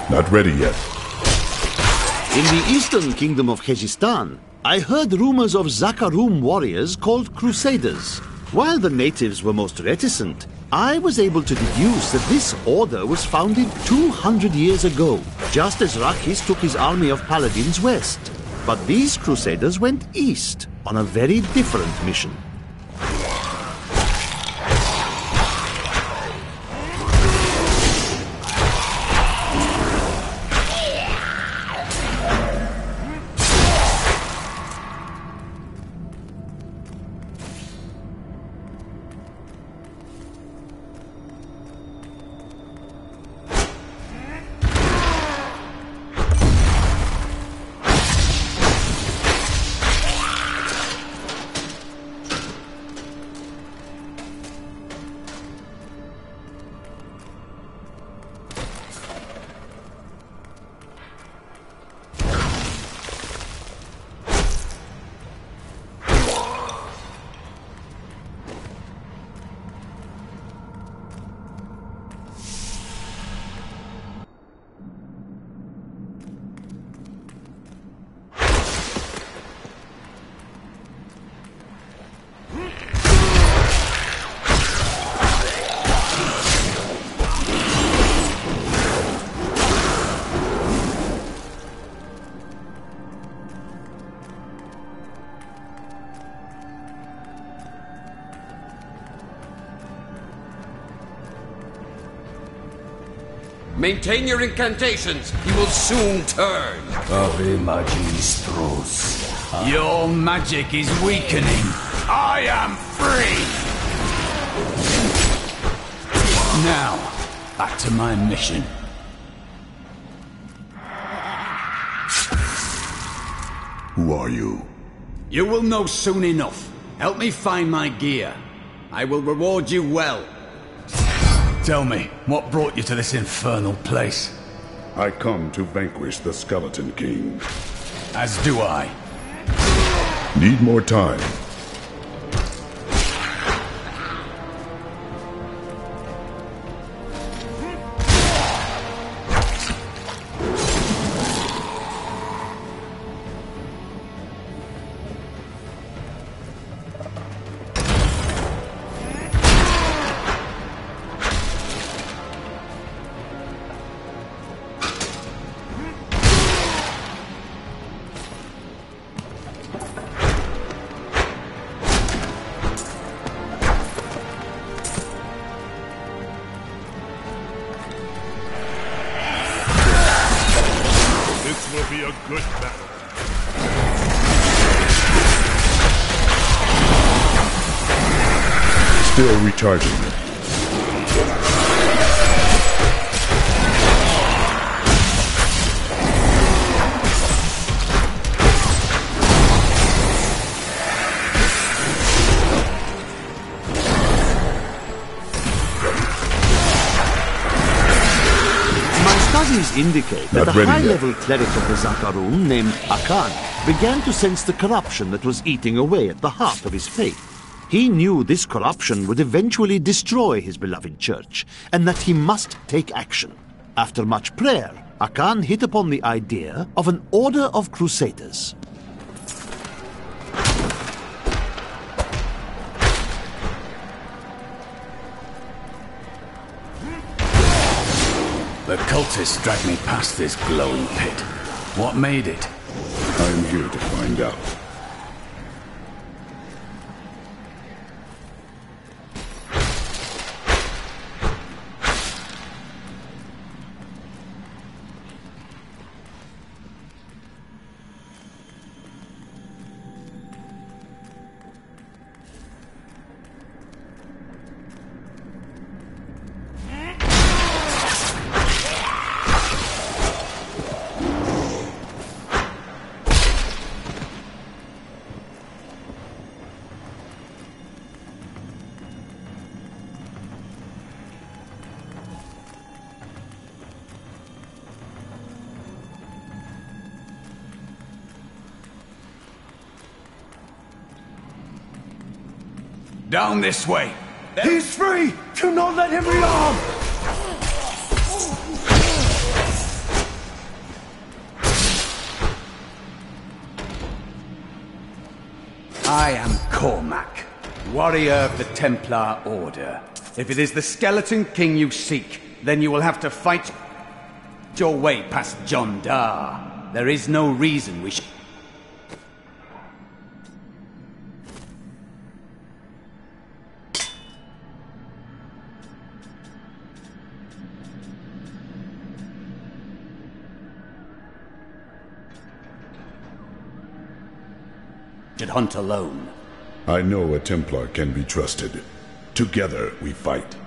Not ready yet. In the eastern kingdom of Khezistan, I heard rumors of Zakarum warriors called Crusaders. While the natives were most reticent, I was able to deduce that this order was founded 200 years ago, just as Rakis took his army of paladins west. But these Crusaders went east on a very different mission. Maintain your incantations. He will soon turn. Ave Magistros. Your magic is weakening. I am free! Now, back to my mission. Who are you? You will know soon enough. Help me find my gear. I will reward you well. Tell me, what brought you to this infernal place? I come to vanquish the Skeleton King. As do I. Need more time. Will be a good battle. Still recharging. Studies indicate that a high-level cleric of the Zakarum named Akan began to sense the corruption that was eating away at the heart of his faith. He knew this corruption would eventually destroy his beloved church, and that he must take action. After much prayer, Akan hit upon the idea of an order of crusaders. The cultists dragged me past this glowing pit. What made it? I am here to find out. Down this way. He's free! Do not let him rearm! I am Cormac, warrior of the Templar Order. If it is the Skeleton King you seek, then you will have to fight your way past John Dar. There is no reason we should... should hunt alone. I know a Templar can be trusted. Together we fight.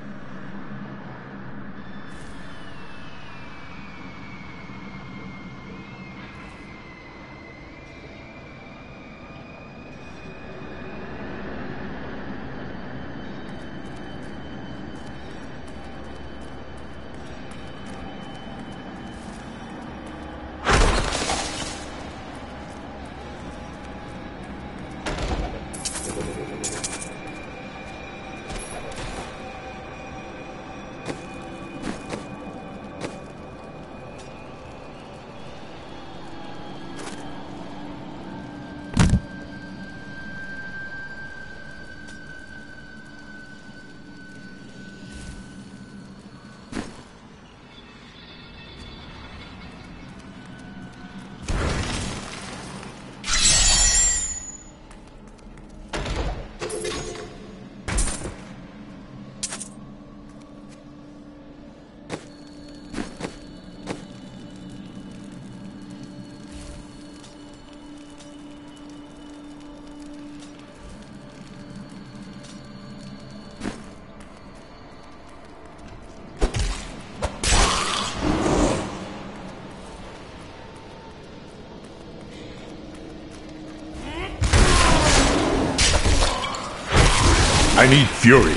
I need fury.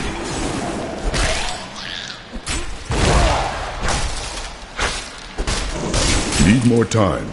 Need more time.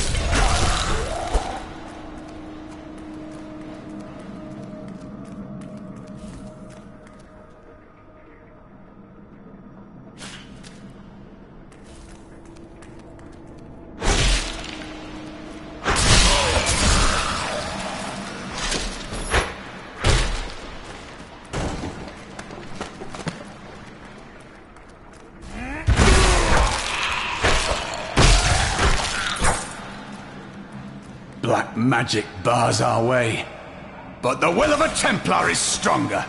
Black magic bars our way, but the will of a Templar is stronger.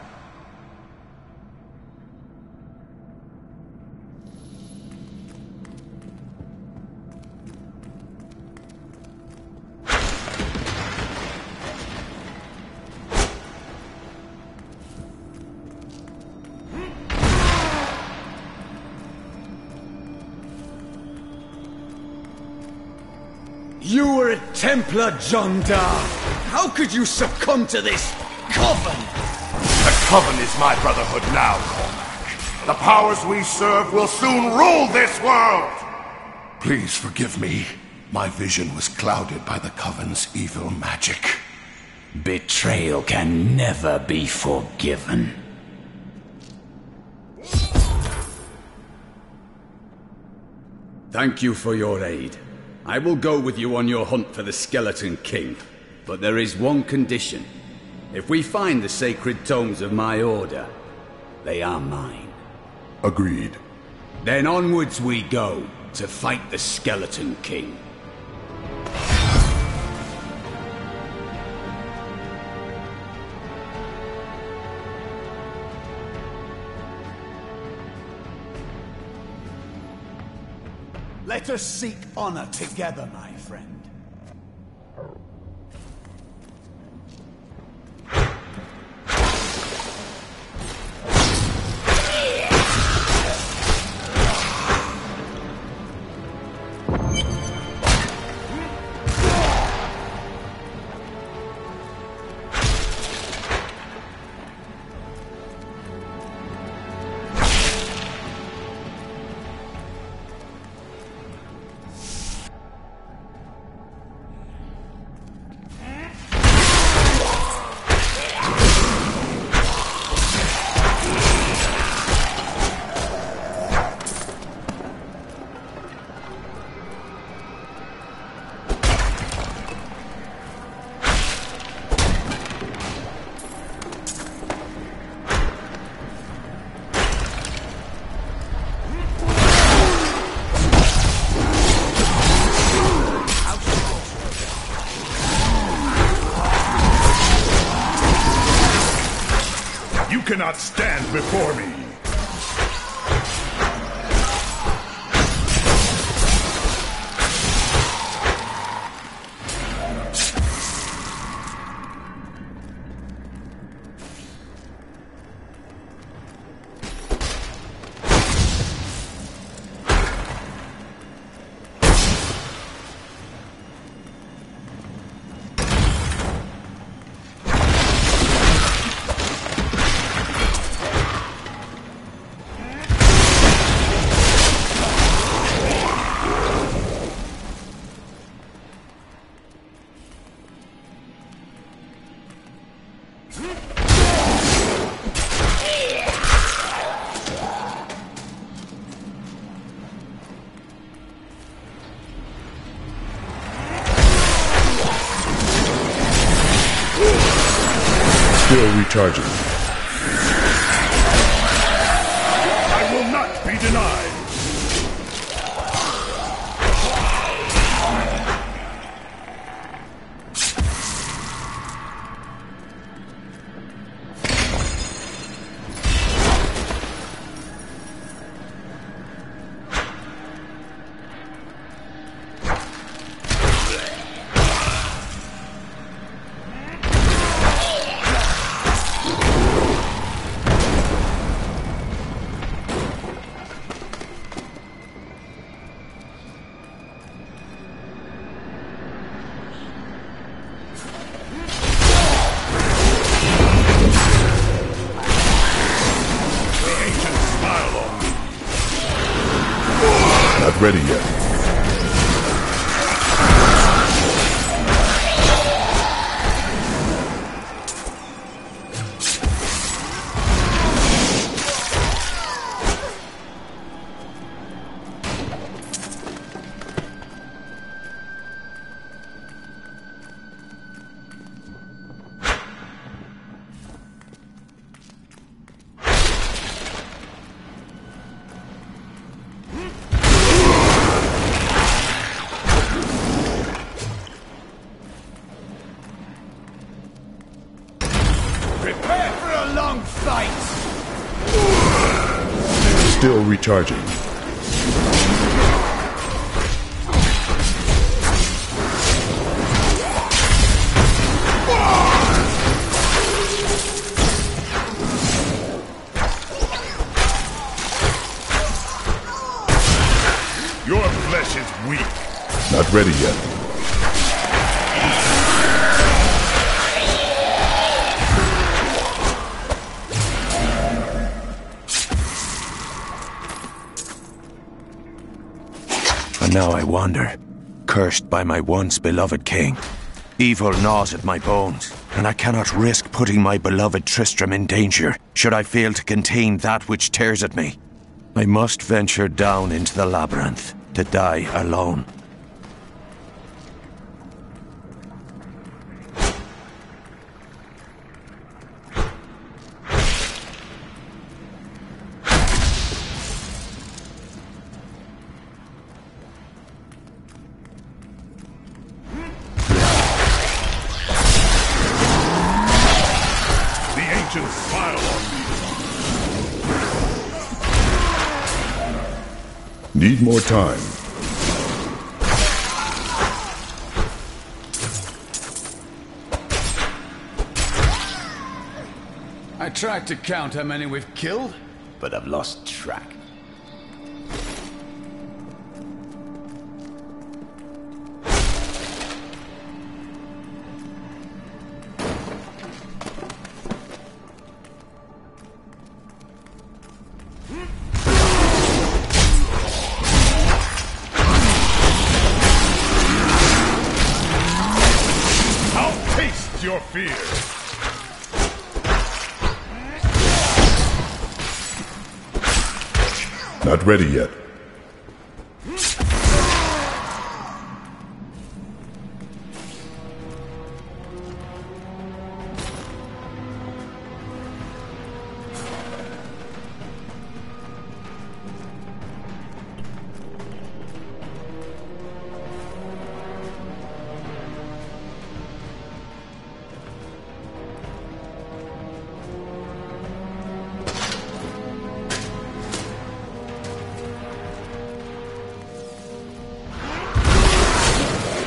You were a Templar, John Dar. How could you succumb to this coven? The coven is my brotherhood now, Cormac. The powers we serve will soon rule this world! Please forgive me. My vision was clouded by the coven's evil magic. Betrayal can never be forgiven. Thank you for your aid. I will go with you on your hunt for the Skeleton King, but there is one condition. If we find the sacred tomes of my order, they are mine. Agreed. Then onwards we go to fight the Skeleton King. Let us seek honor together, my friend. cannot stand before me! Still recharging. I will not be denied! Not ready yet. Prepare for a long fight! Still recharging. Your flesh is weak. Not ready yet. And now I wander, cursed by my once beloved king. Evil gnaws at my bones, and I cannot risk putting my beloved Tristram in danger, should I fail to contain that which tears at me. I must venture down into the labyrinth, to die alone. Smile on me. Need more time. I tried to count how many we've killed, but I've lost track. Your fear. Not ready yet.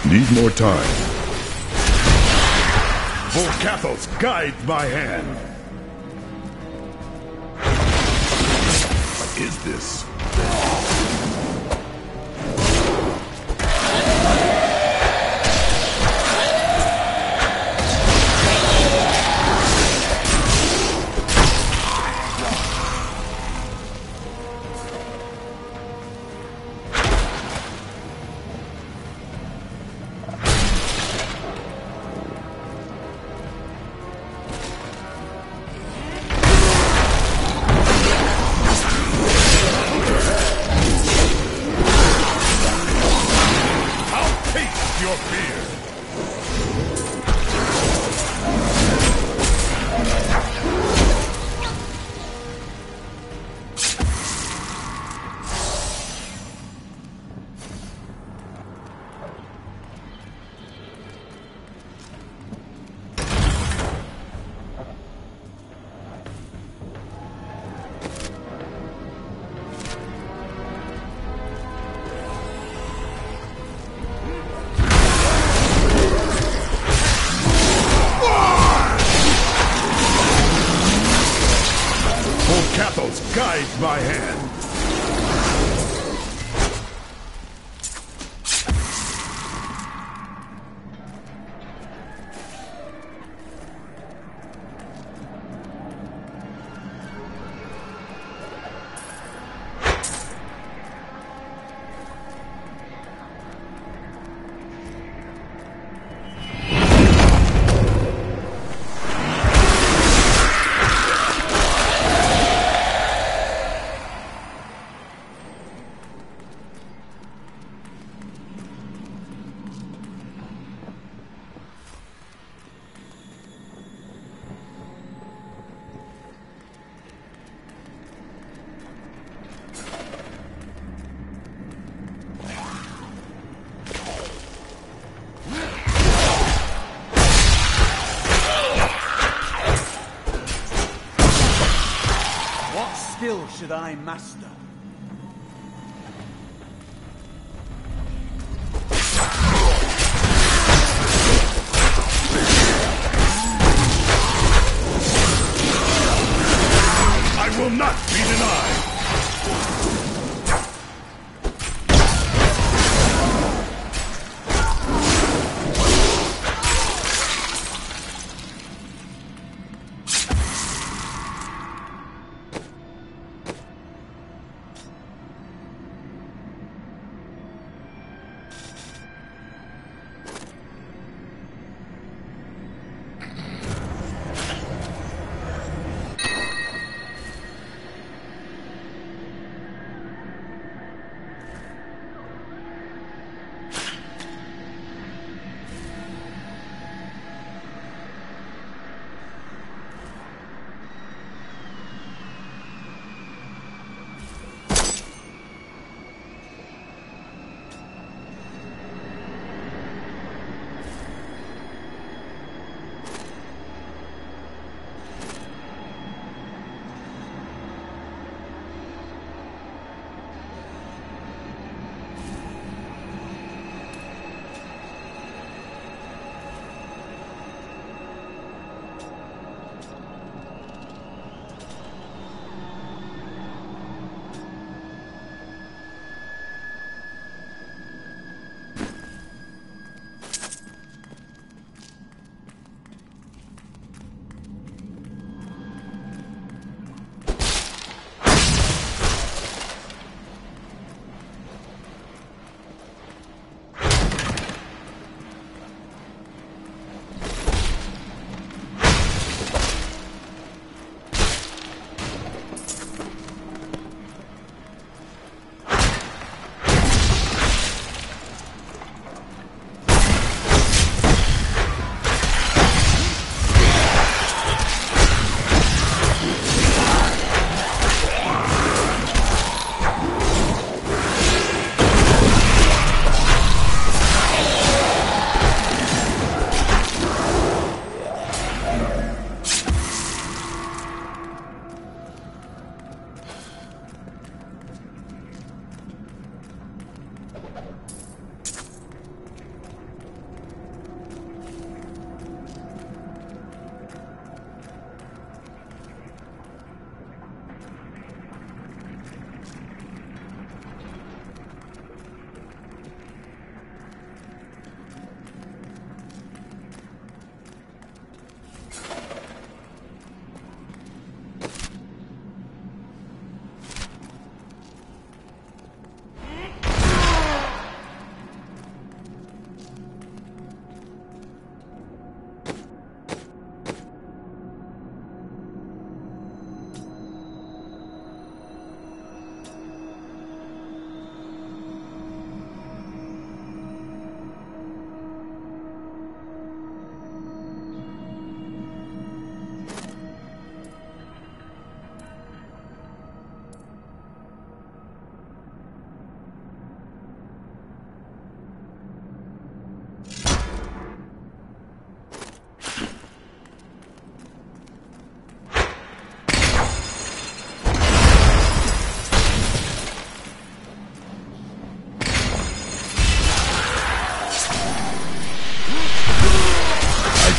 Need more time. For Cathos, guide my hand. What is this? Your fear. Cathos, guide my hand. Skill should I master? I will not be denied.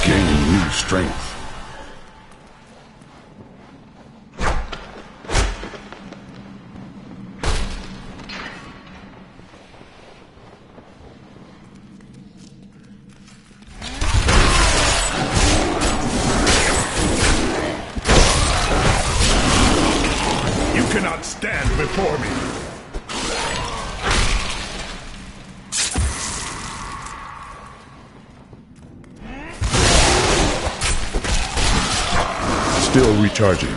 gain new strength. You cannot stand before me. Still recharging.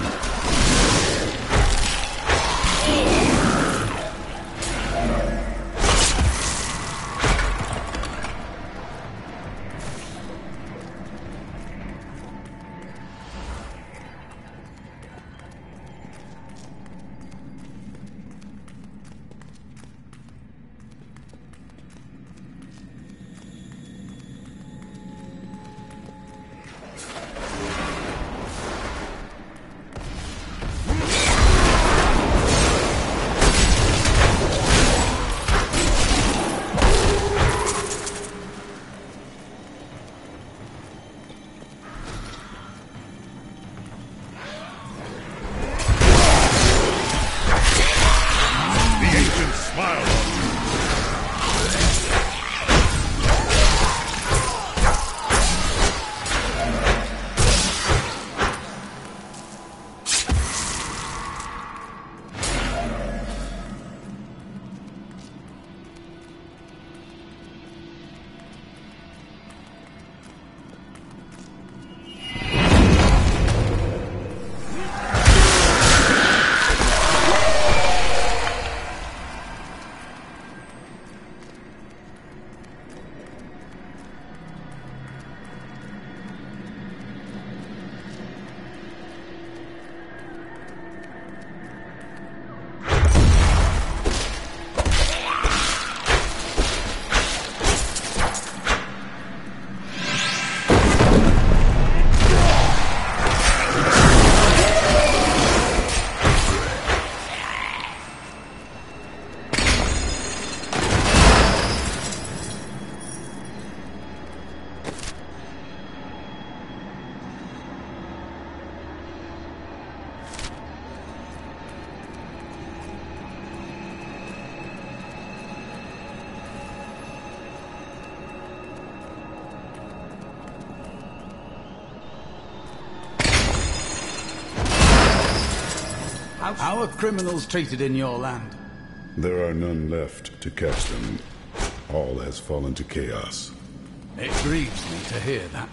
How are criminals treated in your land? There are none left to catch them. All has fallen to chaos. It grieves me to hear that.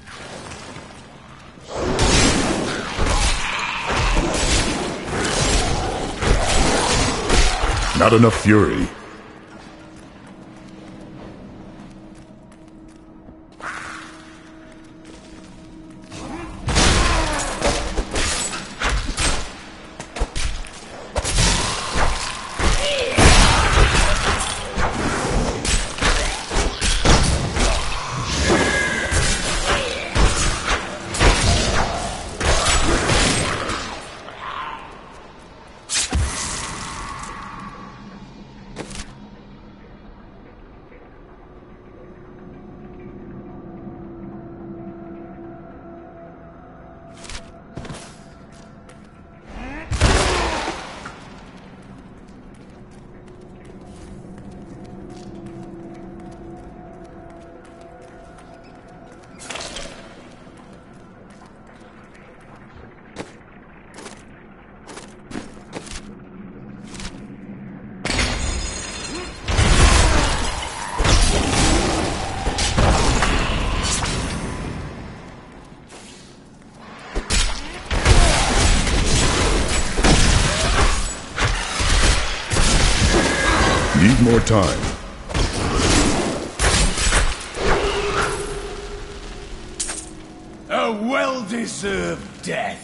Not enough fury. Need more time. A well-deserved death.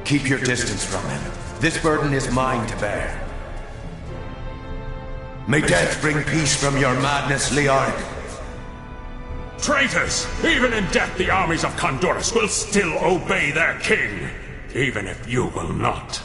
Keep your distance from him. This burden is mine to bear. May death bring peace from your madness, Leoric. Traitors! Even in death, the armies of Condorus will still obey their king, even if you will not.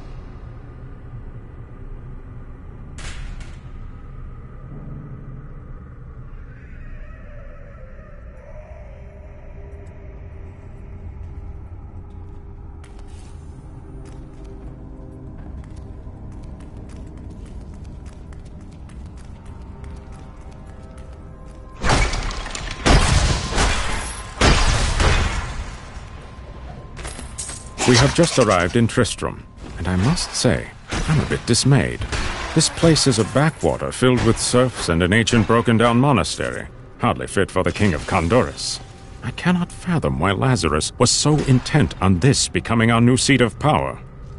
We have just arrived in Tristram, and I must say, I'm a bit dismayed. This place is a backwater filled with serfs and an ancient broken-down monastery, hardly fit for the king of Condorus. I cannot fathom why Lazarus was so intent on this becoming our new seat of power.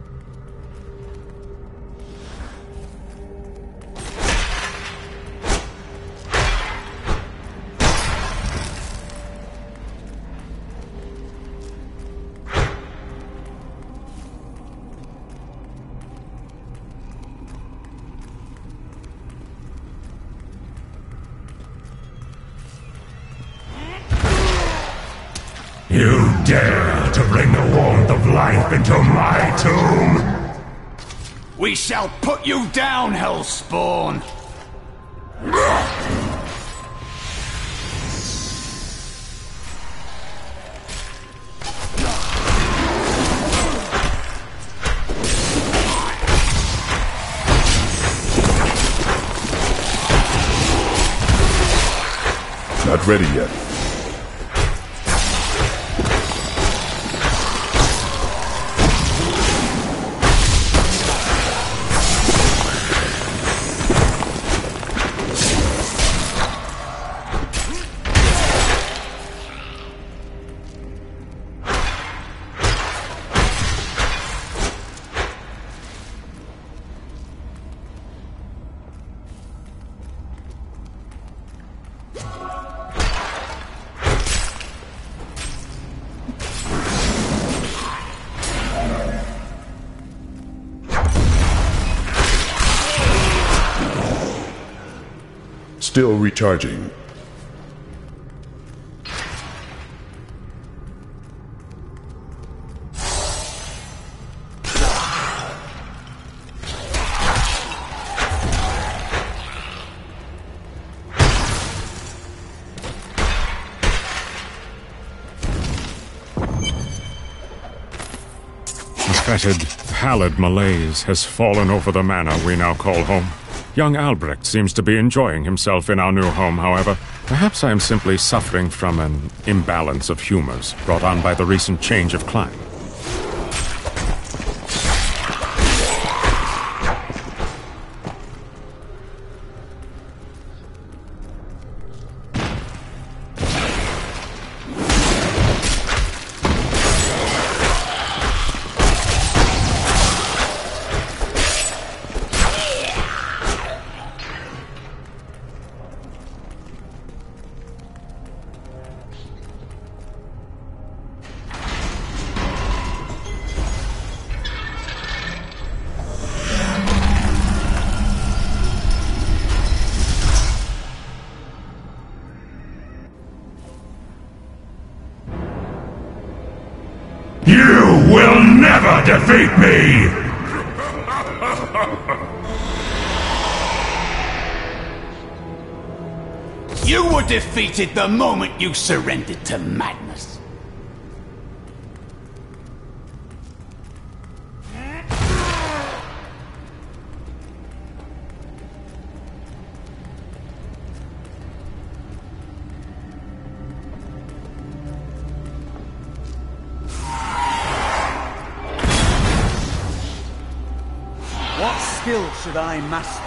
You dare to bring the warmth of life into my tomb? We shall put you down, Hellspawn! Not ready yet. Still recharging. A fetid, pallid malaise has fallen over the manor we now call home. Young Albrecht seems to be enjoying himself in our new home, however. Perhaps I am simply suffering from an imbalance of humors brought on by the recent change of climate. You will never defeat me! You were defeated the moment you surrendered to madness. What skill should I master?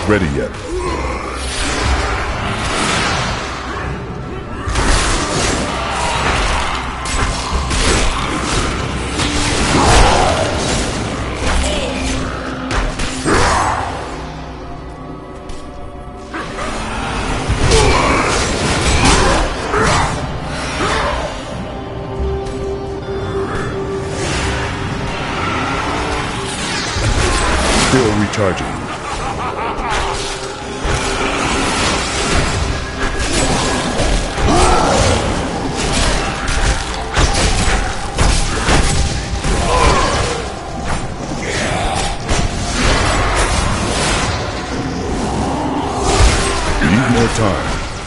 ready yet. Still recharging. Need more time.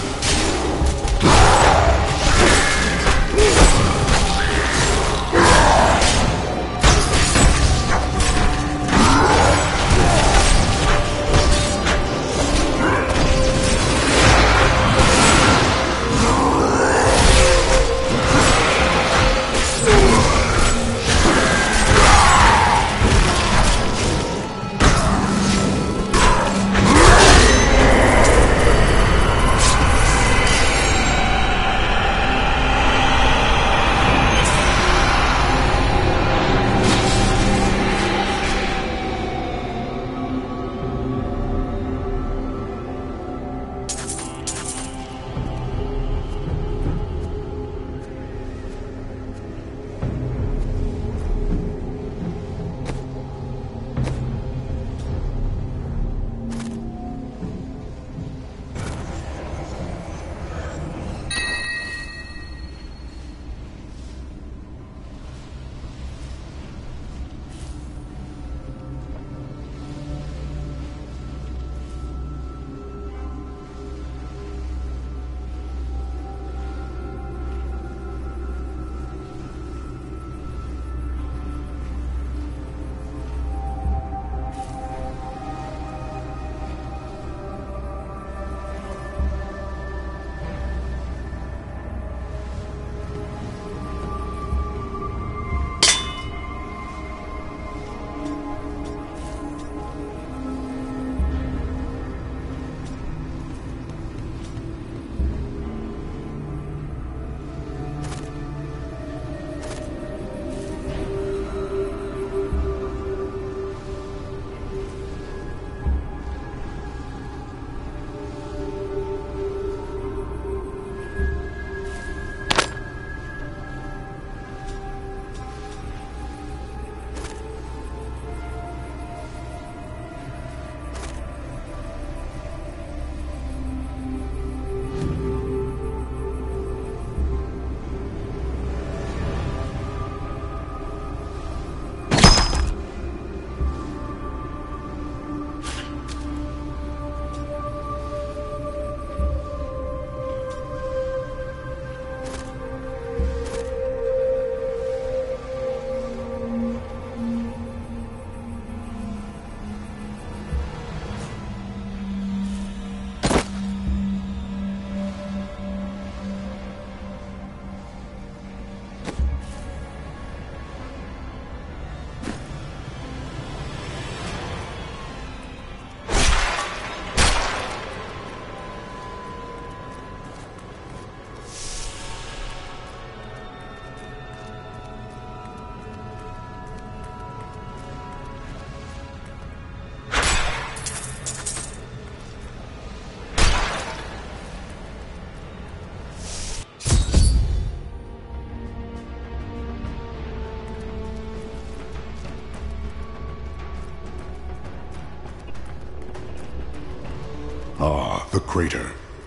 Ah, the crater.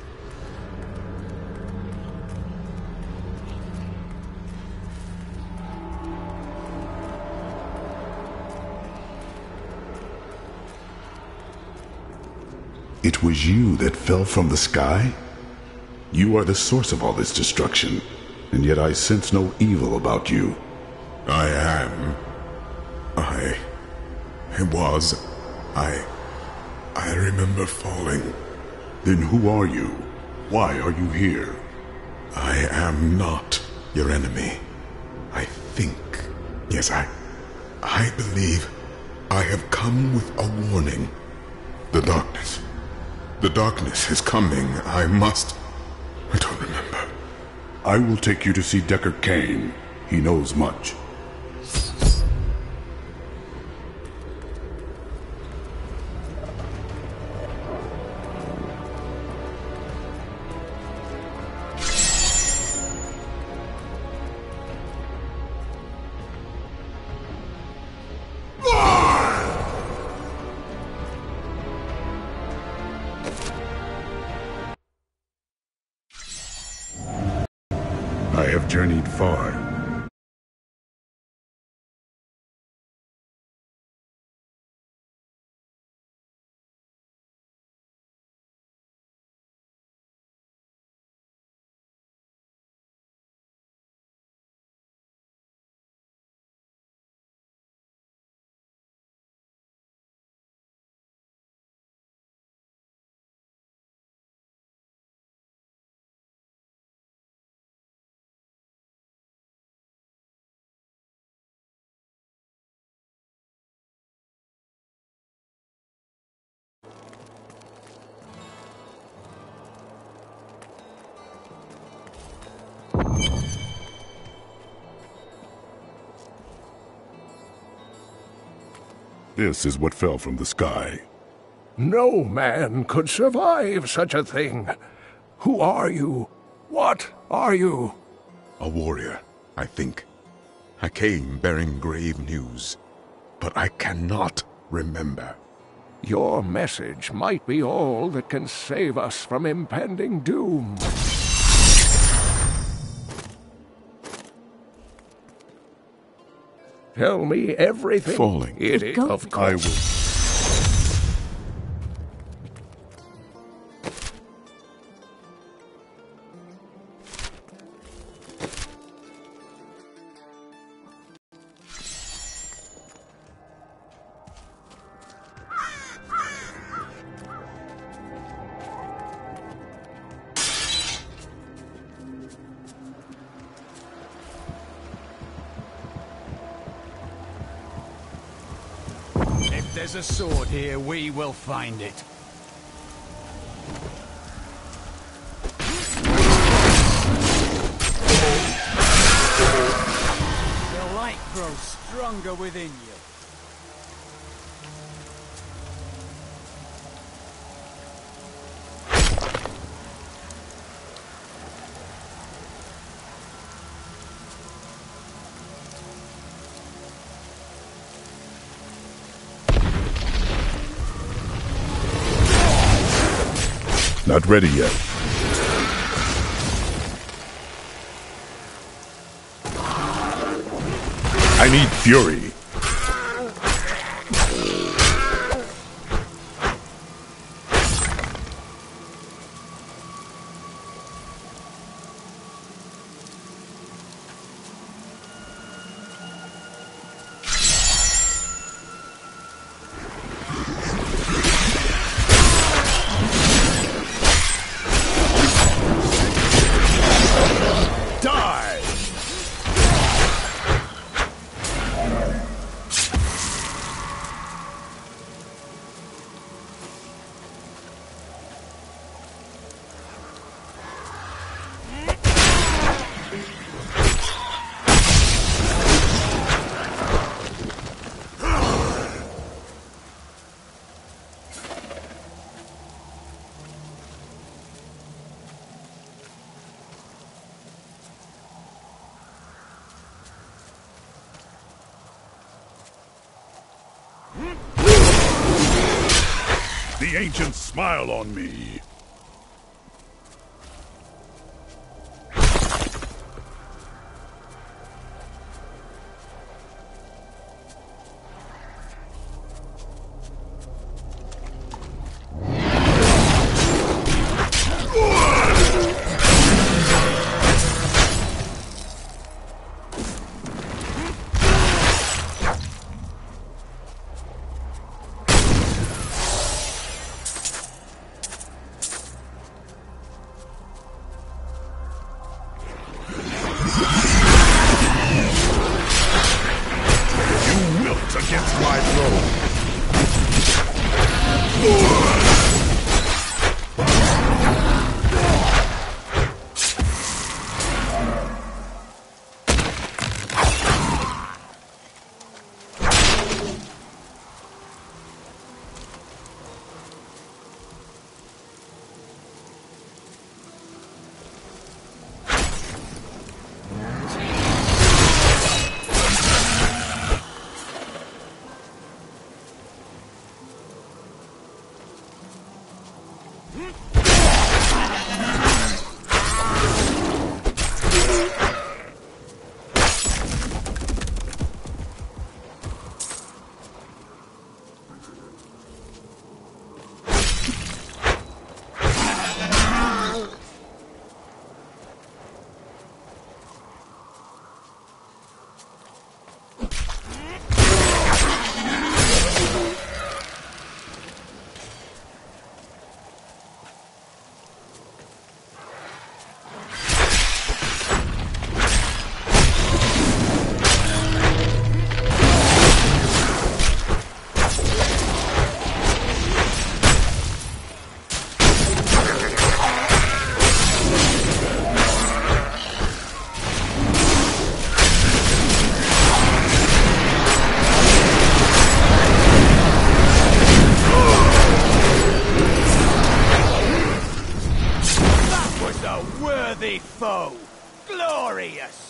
It was you that fell from the sky? You are the source of all this destruction, and yet I sense no evil about you. I am. I remember falling. Then who are you? Why are you here? I am not your enemy. I think. Yes, I believe I have come with a warning. The darkness. The darkness is coming. I must... I don't remember. I will take you to see Decker Kane. He knows much. I have journeyed far. This is what fell from the sky. No man could survive such a thing. Who are you? What are you? A warrior, I think. I came bearing grave news, but I cannot remember. Your message might be all that can save us from impending doom. Tell me everything. Falling. Of course. I will... If there's a sword here, we will find it. The light grows stronger within you. Not ready yet. I need fury. The ancients smile on me. Against my throne. Worthy foe! Glorious!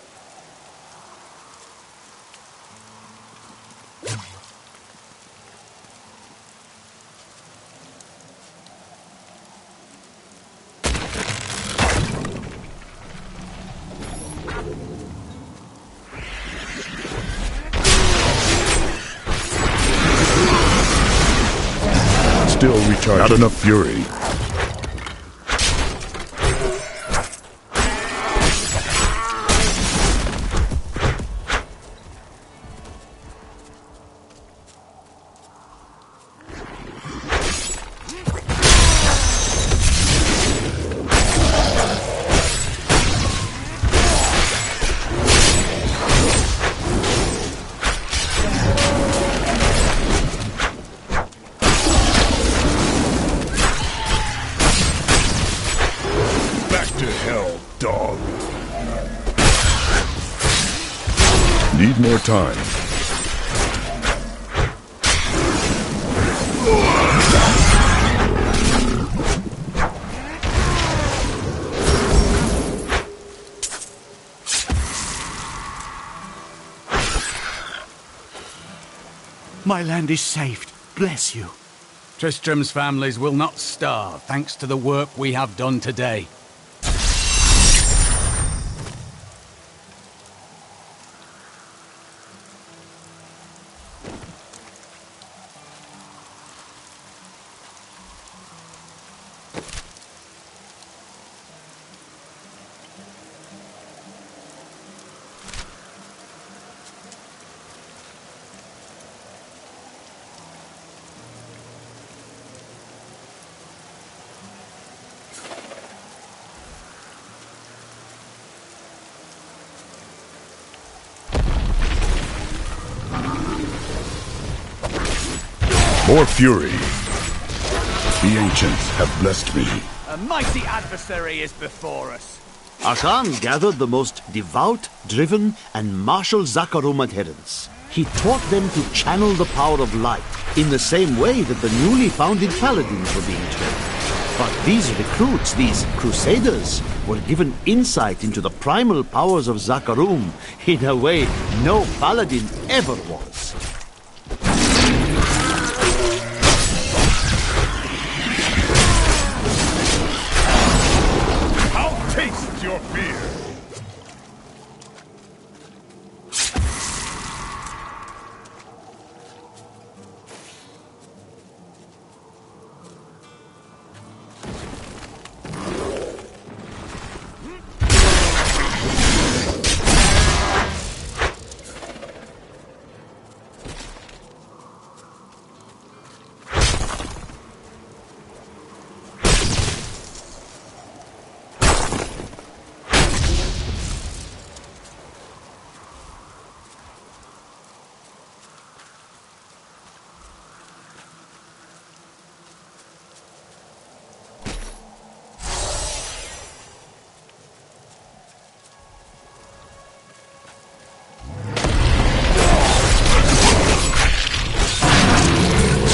Still recharging. Not enough fury. Dog. Need more time. My land is saved. Bless you. Tristram's families will not starve, thanks to the work we have done today. More fury. The ancients have blessed me. A mighty adversary is before us. Ashan gathered the most devout, driven, and martial Zakarum adherents. He taught them to channel the power of light in the same way that the newly founded paladins were being trained. But these recruits, these crusaders, were given insight into the primal powers of Zakarum in a way no paladin ever was. I'll taste your fear.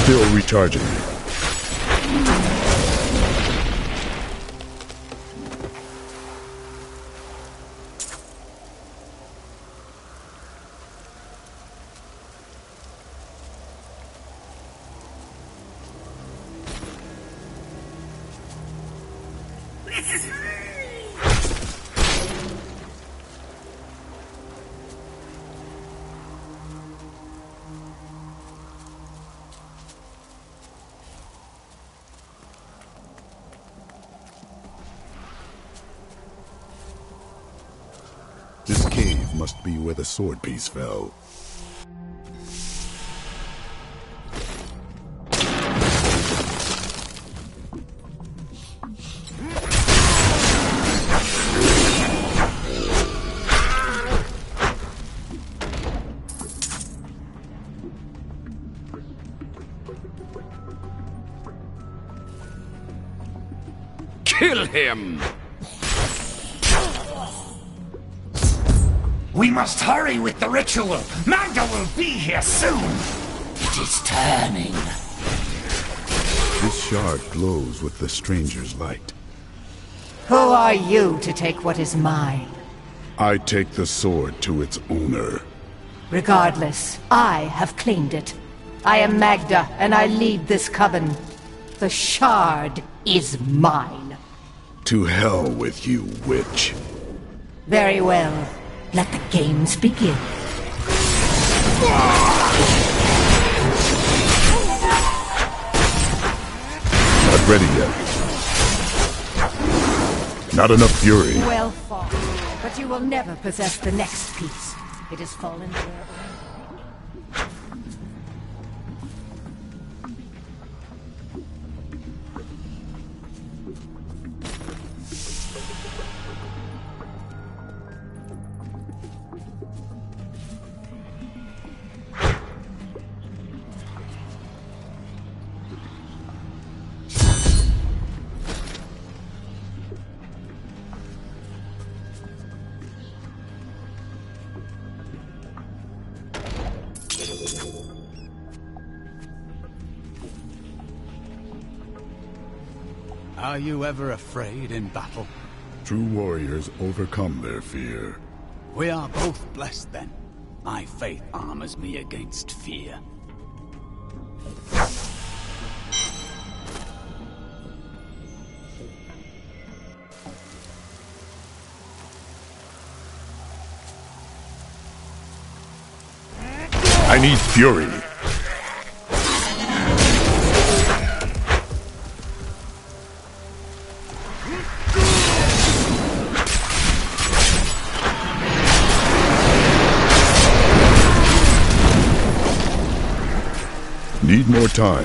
Still recharging. This cave must be where the sword piece fell. Kill him! We must hurry with the ritual. Magda will be here soon. It is turning. This shard glows with the stranger's light. Who are you to take what is mine? I take the sword to its owner. Regardless, I have claimed it. I am Magda, and I lead this coven. The shard is mine. To hell with you, witch. Very well. Let the games begin. Not ready yet. Not enough fury. Well fought. But you will never possess the next piece. It has fallen there. Are you ever afraid in battle? True warriors overcome their fear. We are both blessed then. My faith armors me against fear. I need fury. Need more time.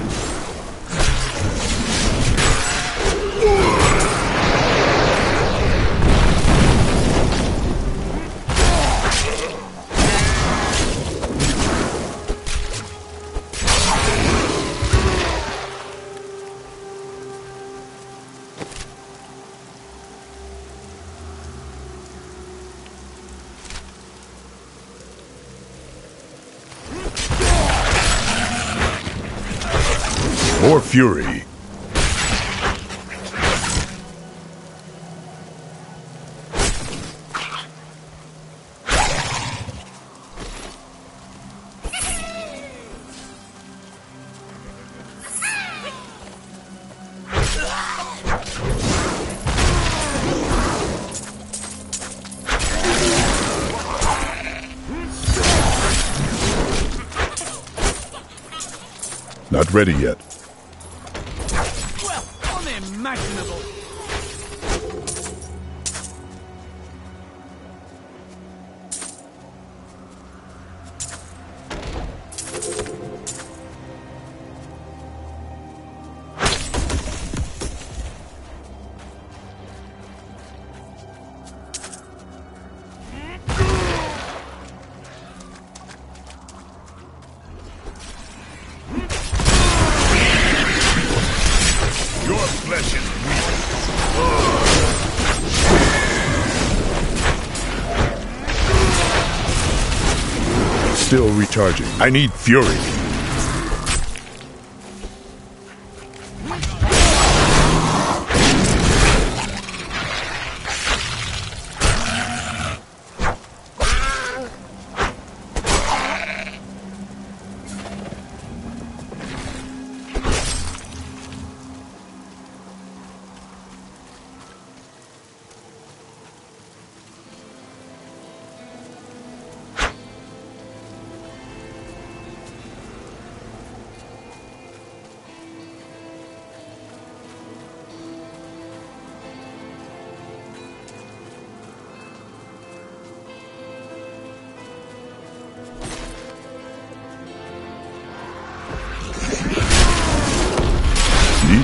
More fury. Not ready yet. Well, unimaginable! Still recharging. I need fury.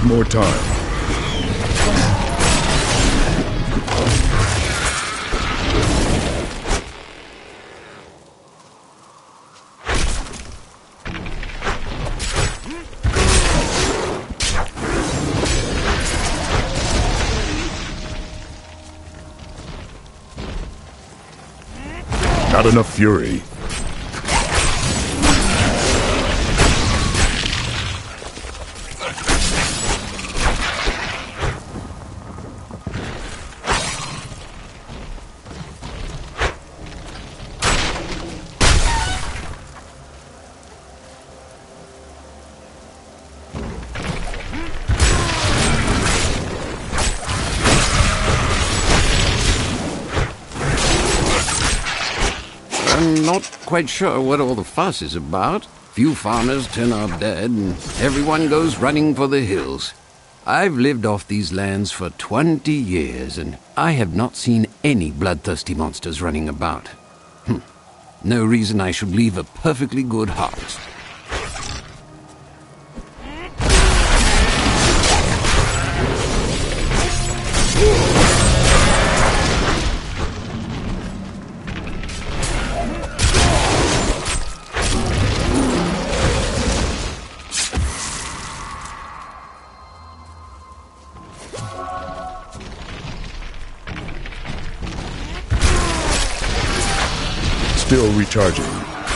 Need more time. Not enough fury. I'm not quite sure what all the fuss is about. Few farmers turn up dead, and everyone goes running for the hills. I've lived off these lands for 20 years, and I have not seen any bloodthirsty monsters running about. No reason I should leave a perfectly good harvest. Still recharging.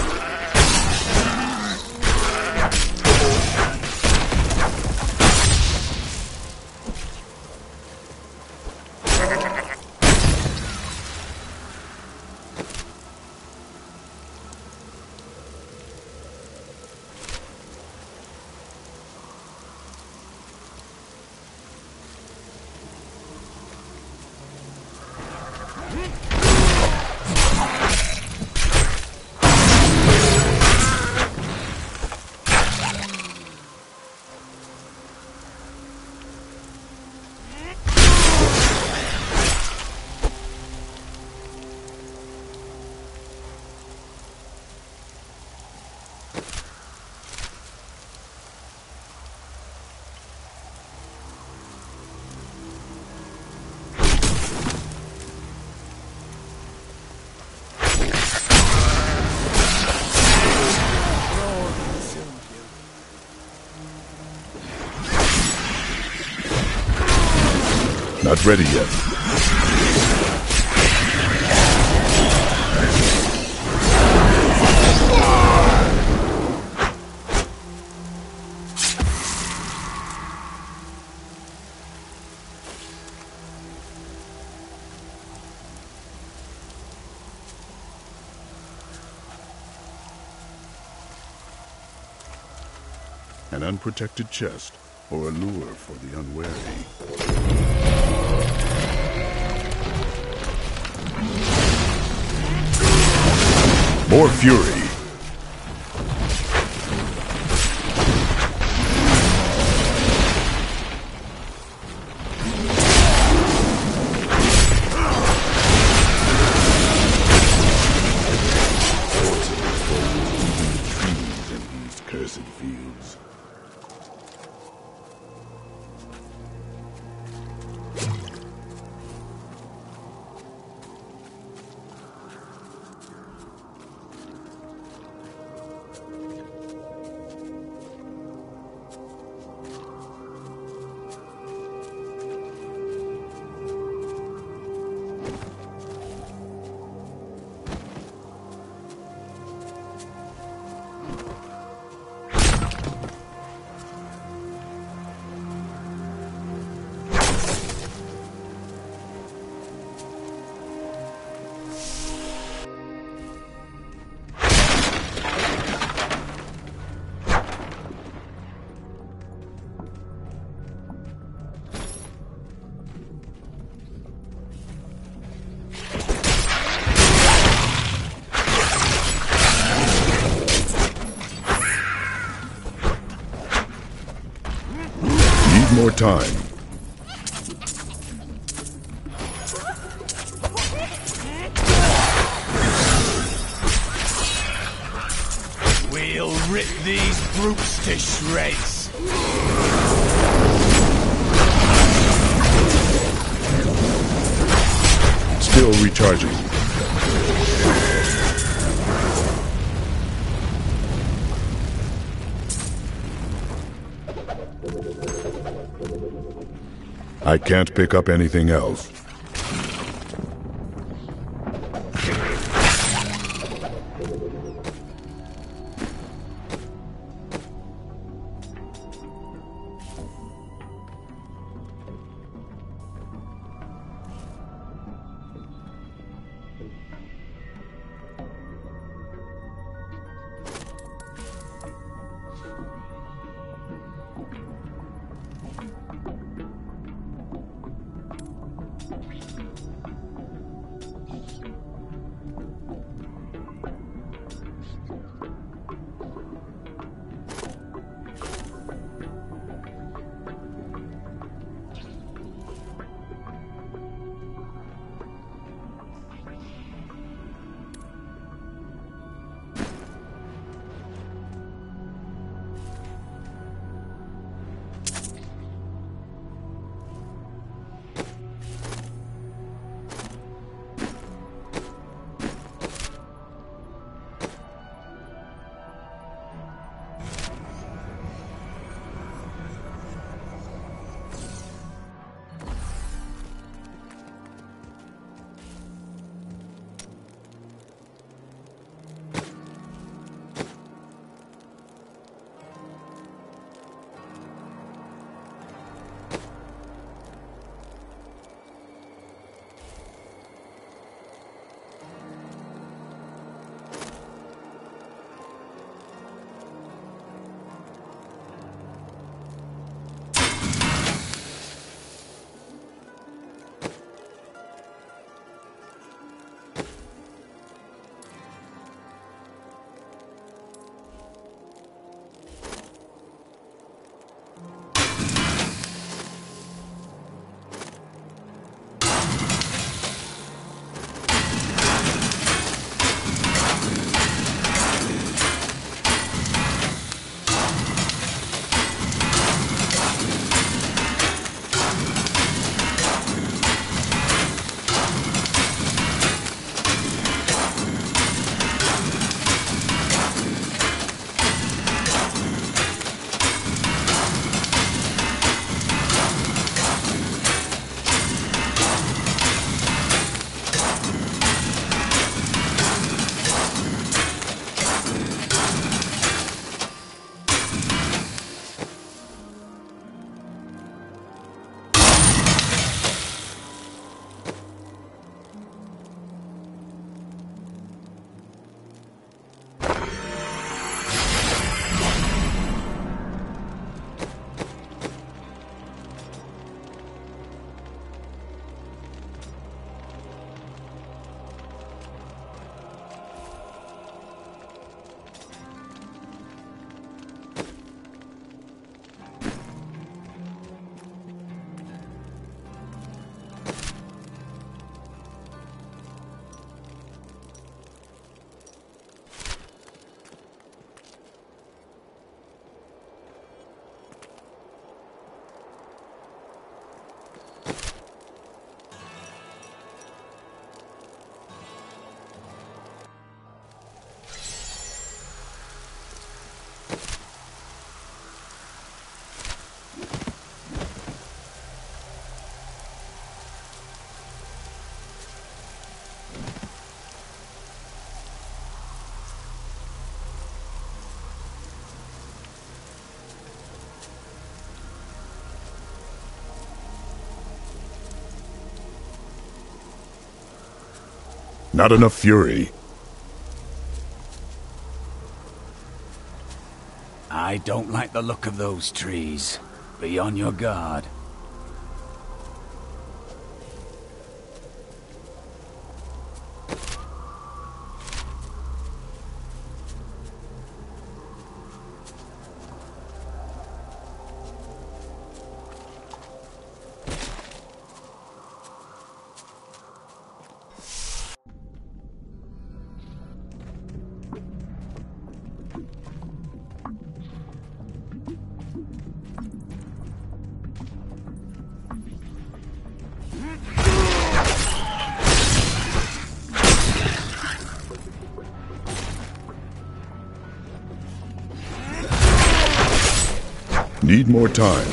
Not ready yet. An unprotected chest, or a lure for the unwary. More fury. Trees in these cursed fields. More time. We'll rip these brutes to shreds. still recharging. I can't pick up anything else. Not enough fury. I don't like the look of those trees. Be on your guard. Need more time.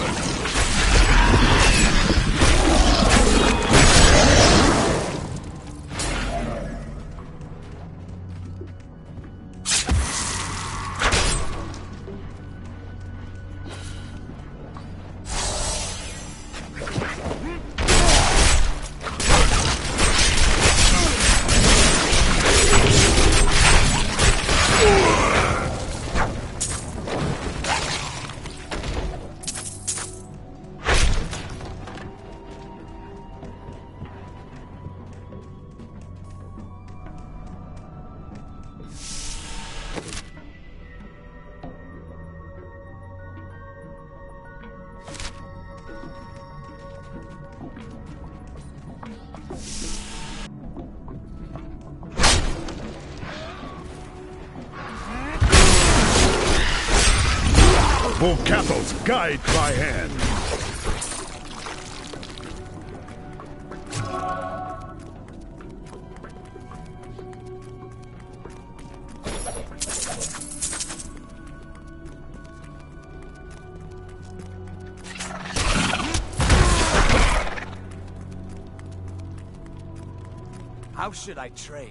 Full castles, guide by hand. How should I trade?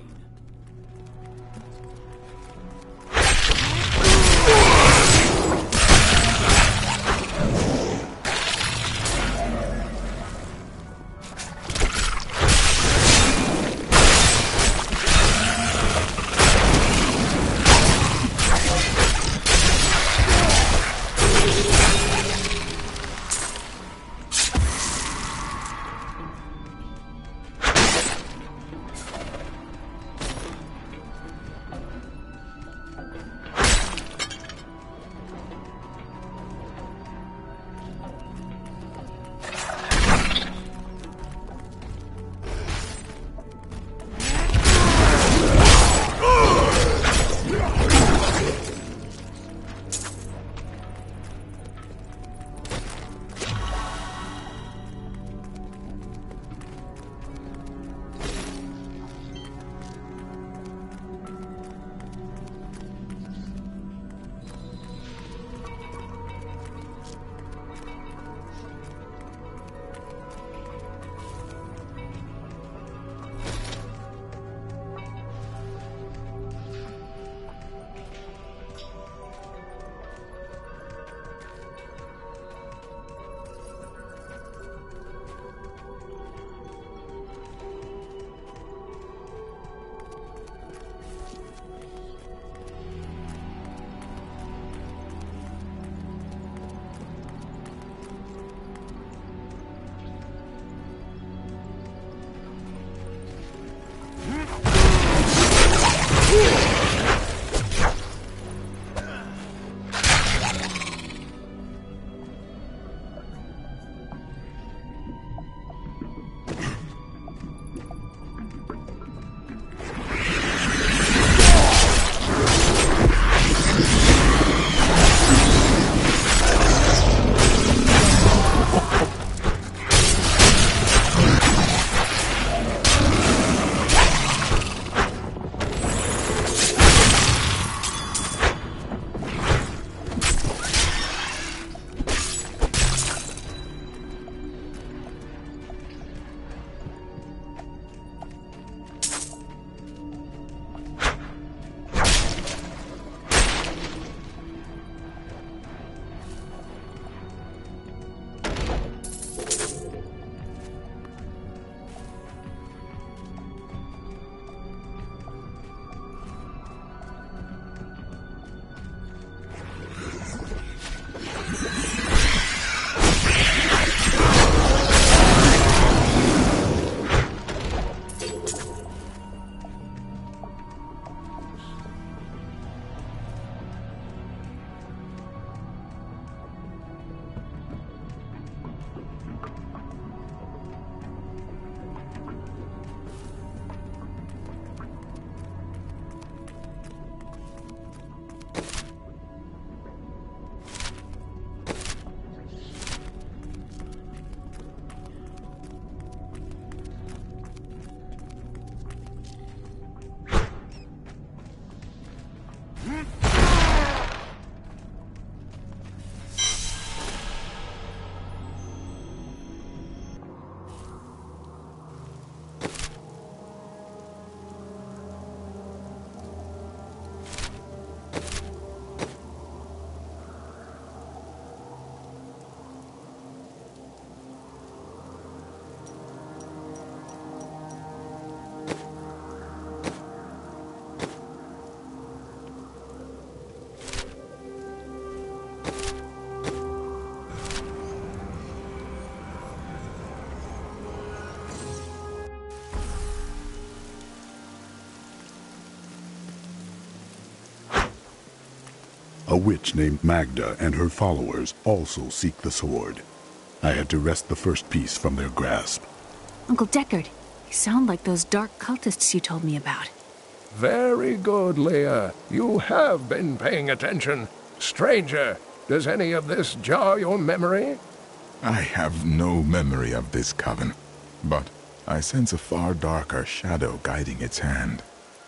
A witch named Magda and her followers also seek the sword. I had to wrest the first piece from their grasp. Uncle Deckard, you sound like those dark cultists you told me about. Very good, Leah. You have been paying attention. Stranger, does any of this jar your memory? I have no memory of this coven, but I sense a far darker shadow guiding its hand.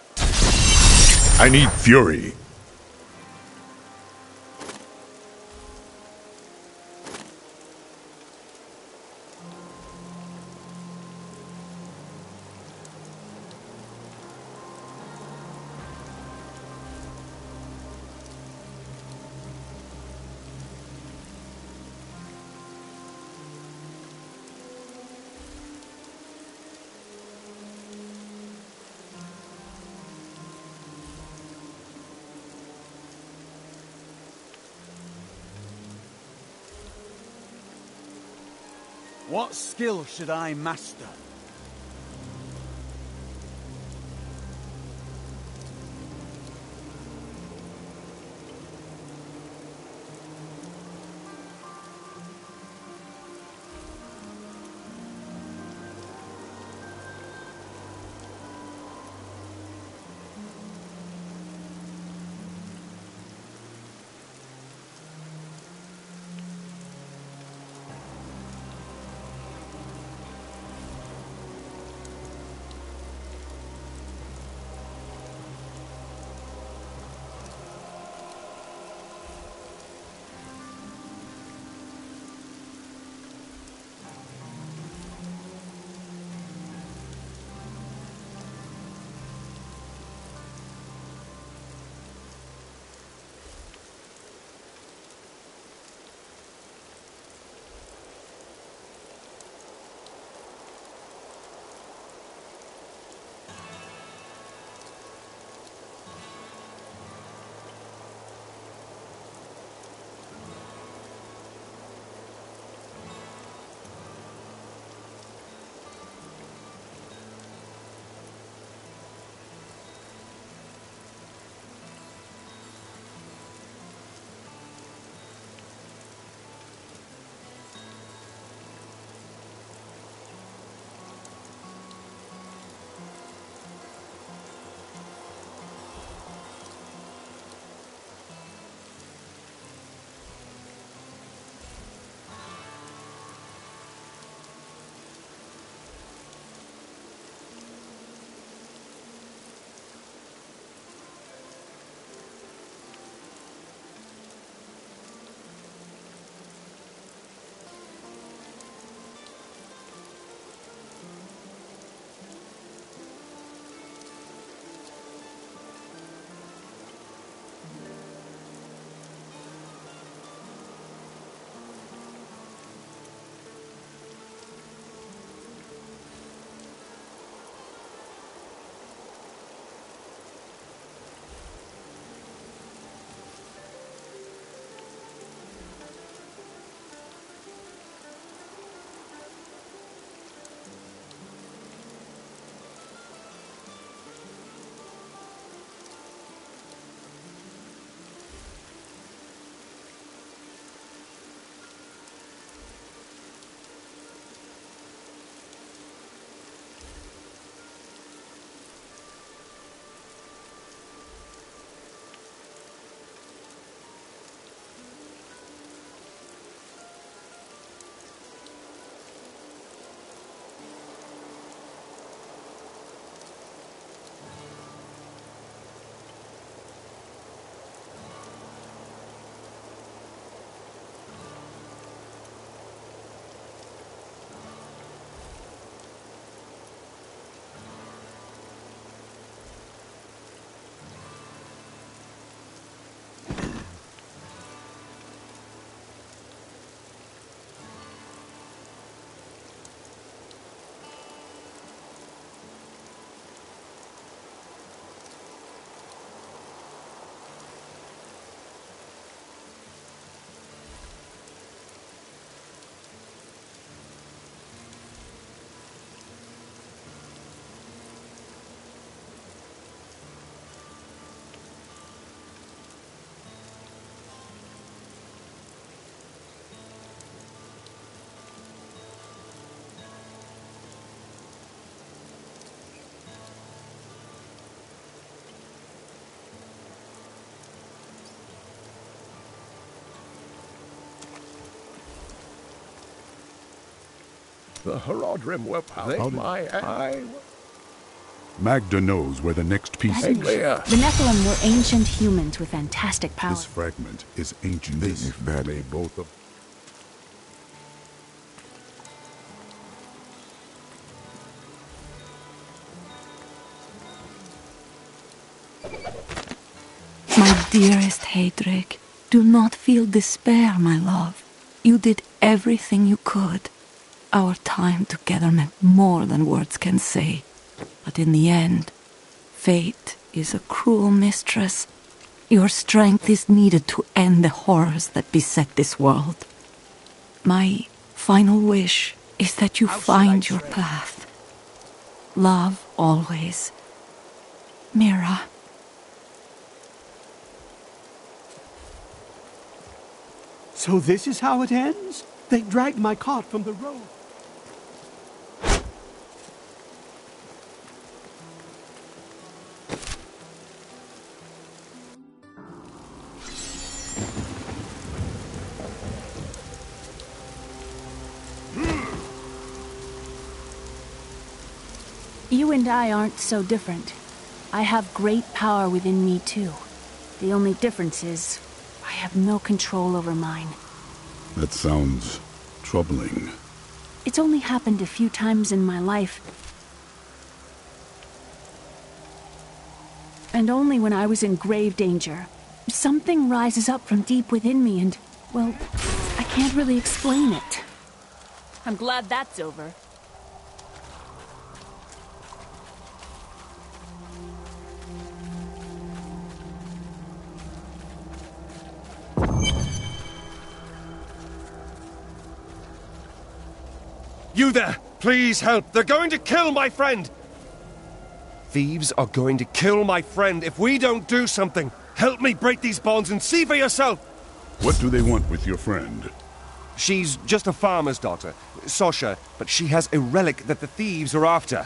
I need fury. What skill should I master? The Horodrim will pout my eye. Magda knows where the next piece The is. Nephilim were ancient humans with fantastic power. This fragment is ancient. This may both of... My dearest Heydrich, do not feel despair, my love. You did everything you could. Our time together meant more than words can say. But in the end, fate is a cruel mistress. Your strength is needed to end the horrors that beset this world. My final wish is that you find your path. Love always. Mira. So this is how it ends? They dragged my cart from the road. You and I aren't so different. I have great power within me, too. The only difference is, I have no control over mine. That sounds troubling. It's only happened a few times in my life. And only when I was in grave danger. Something rises up from deep within me and, well, I can't really explain it. I'm glad that's over. You there! Please help! They're going to kill my friend! Thieves are going to kill my friend if we don't do something! Help me break these bonds and see for yourself! What do they want with your friend? She's just a farmer's daughter, Sosha, but she has a relic that the thieves are after.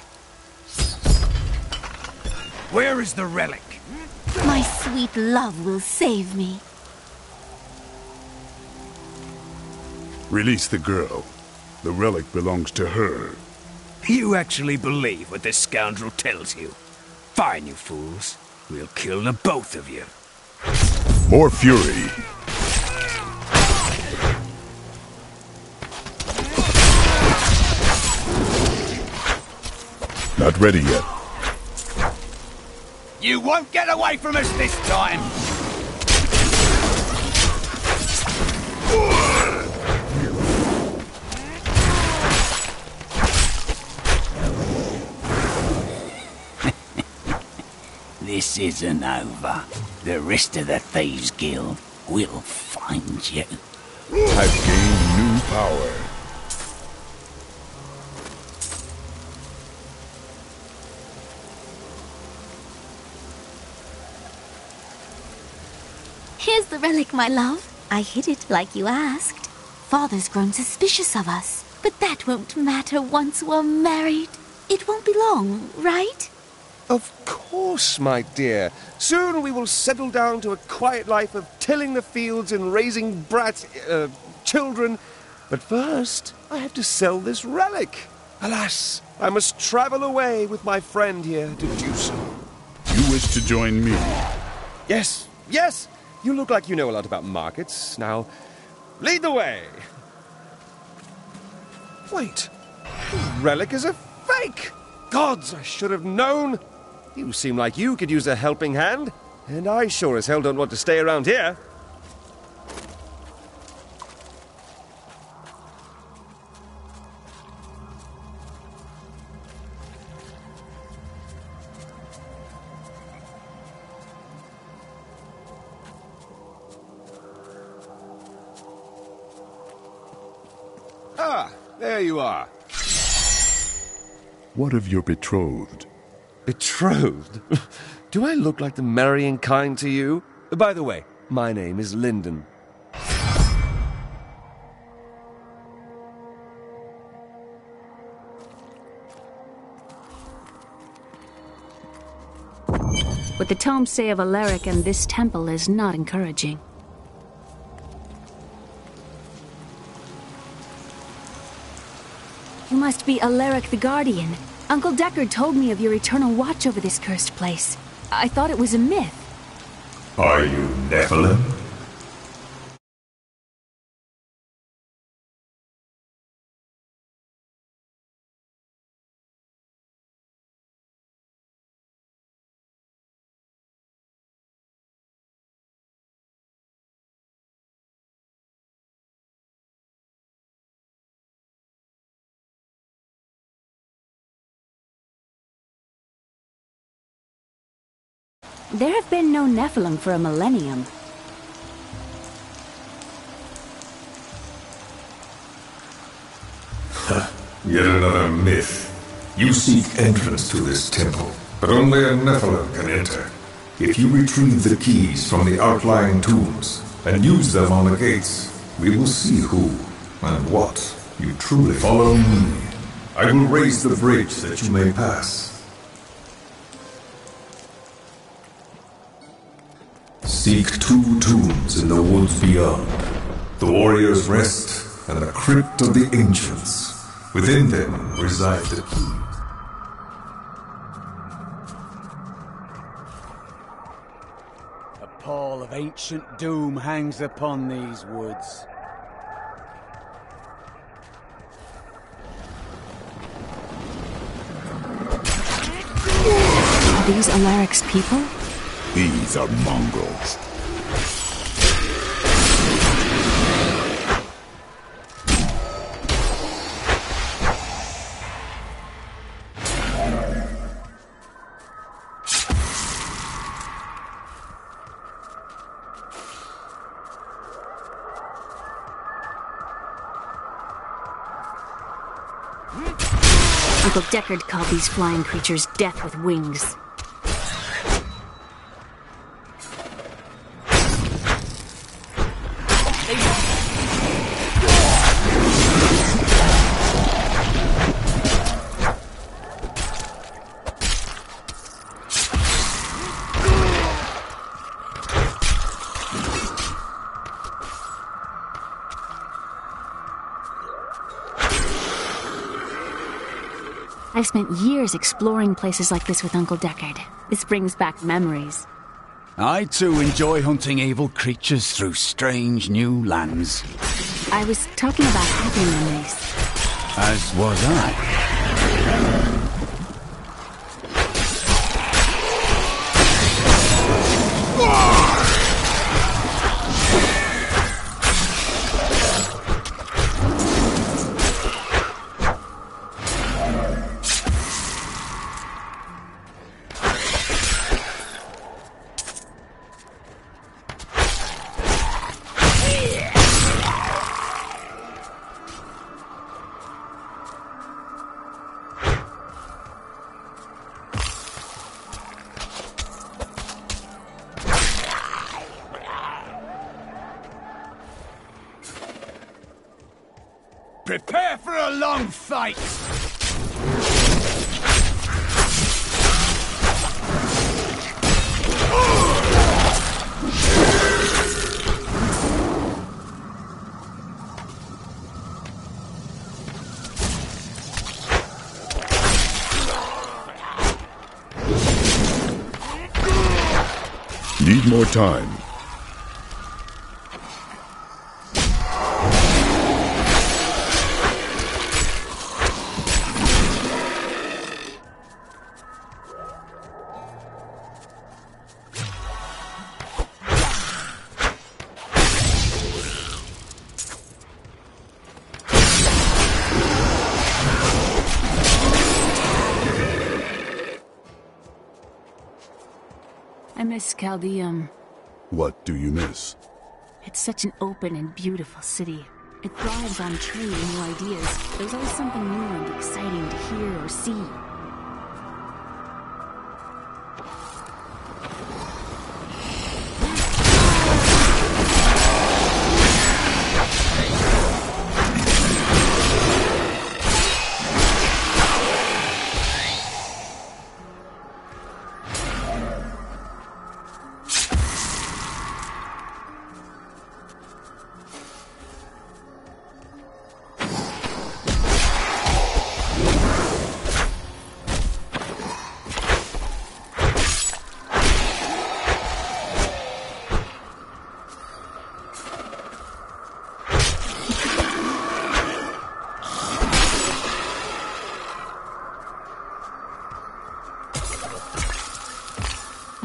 Where is the relic? My sweet love will save me. Release the girl. The relic belongs to her. You actually believe what this scoundrel tells you? Fine, you fools. We'll kill the both of you. More fury. Not ready yet. You won't get away from us this time! This isn't over. The rest of the Thieves' Guild will find you. I've gained new power. Here's the relic, my love. I hid it like you asked. Father's grown suspicious of us, but that won't matter once we're married. It won't be long, right? Of course, my dear. Soon we will settle down to a quiet life of tilling the fields and raising children. But first, I have to sell this relic. Alas, I must travel away with my friend here to do so. You wish to join me? Yes, yes! You look like you know a lot about markets. Now, lead the way! Wait, the relic is a fake! Gods, I should have known! You seem like you could use a helping hand, and I sure as hell don't want to stay around here. Ah, there you are. What of your betrothed? Betrothed? Do I look like the marrying kind to you? By the way, my name is Lyndon. What the tomes say of Alaric and this temple is not encouraging. You must be Alaric the Guardian. Uncle Deckard told me of your eternal watch over this cursed place. I thought it was a myth. Are you Nephilim? There have been no Nephilim for a millennium. Yet another myth. You seek entrance to this temple, but only a Nephilim can enter. If you retrieve the keys from the outlying tombs and use them on the gates, we will see who and what you truly follow me. I will raise the bridge that you may pass. Seek 2 tombs in the woods beyond. The warrior's rest and the crypt of the ancients. Within them reside the key. A pall of ancient doom hangs upon these woods. Are these Alaric's people? These are mongrels. Uncle Deckard called these flying creatures death with wings. I've spent years exploring places like this with Uncle Deckard. This brings back memories. I too enjoy hunting evil creatures through strange new lands. I was talking about happy memories. As was I. Prepare for a long fight! Need more time. I miss Chaldeum. What do you miss? It's such an open and beautiful city. It thrives on trade and new ideas. There's always something new and exciting to hear or see.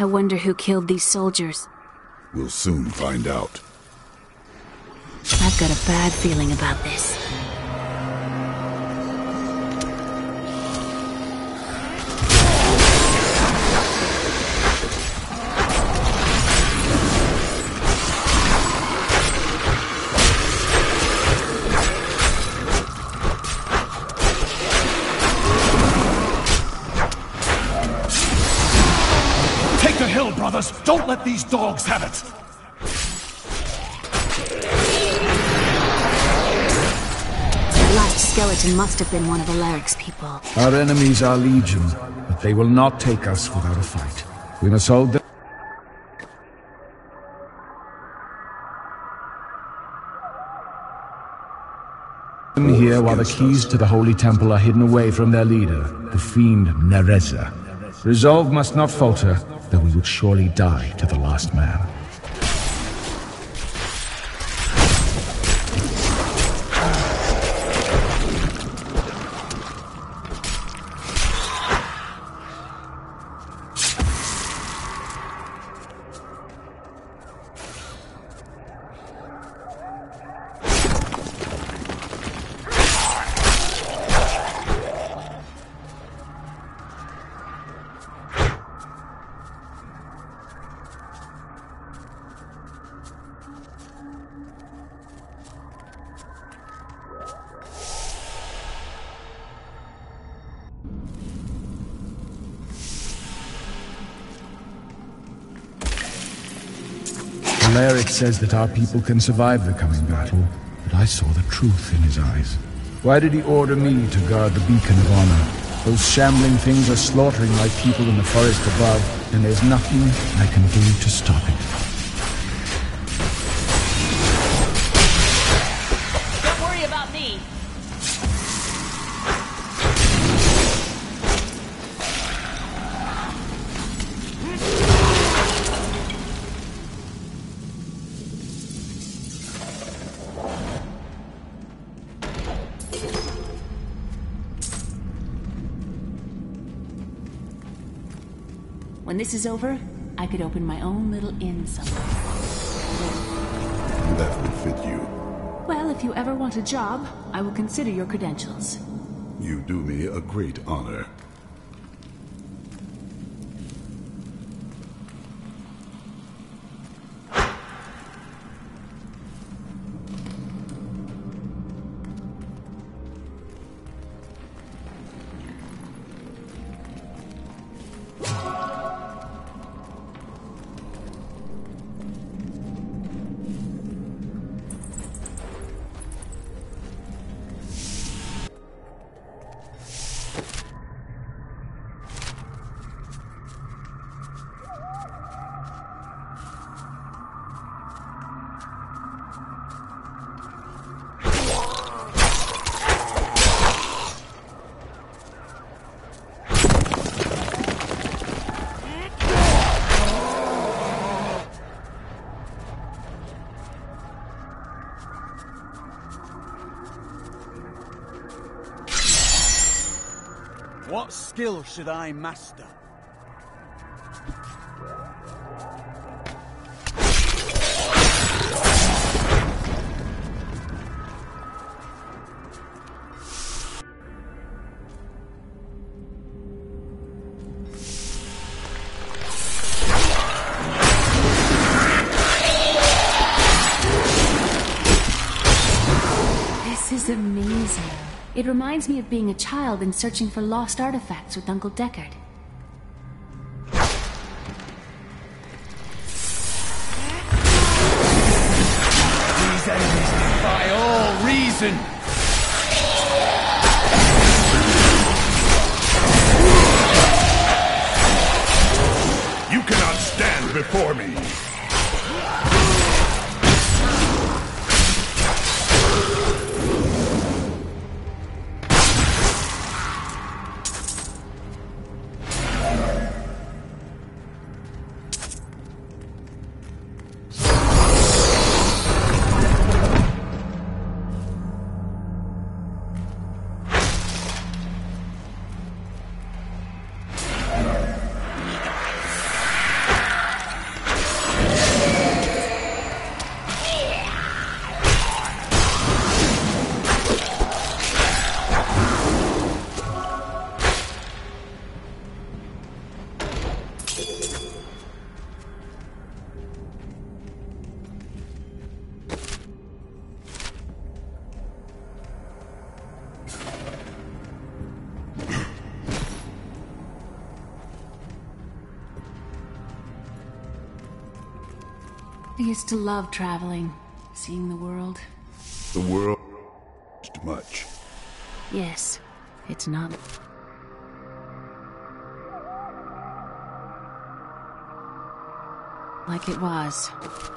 I wonder who killed these soldiers. We'll soon find out. I've got a bad feeling about this. Take the hill, brothers! Don't let these dogs have it! The last skeleton must have been one of Alaric's people. Our enemies are legion, but they will not take us without a fight. We must hold them. Here while the keys to the Holy Temple are hidden away from their leader, the fiend Nereza. Resolve must not falter, though we would surely die to the last man. Alaric says that our people can survive the coming battle, but I saw the truth in his eyes. Why did he order me to guard the beacon of honor? Those shambling things are slaughtering my people in the forest above, and there's nothing I can do to stop it. Don't worry about me. When this is over, I could open my own little inn somewhere. That would fit you. Well, if you ever want a job, I will consider your credentials. You do me a great honor. What skill should I master? This is amazing. It reminds me of being a child and searching for lost artifacts with Uncle Deckard. These enemies defy all reason! You cannot stand before me! used to love traveling, seeing the world. The world much. Yes, it's not. Like it was.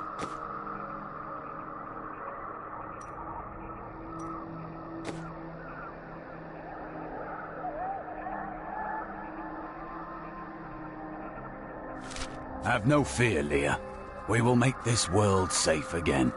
Have no fear, Leah. We will make this world safe again.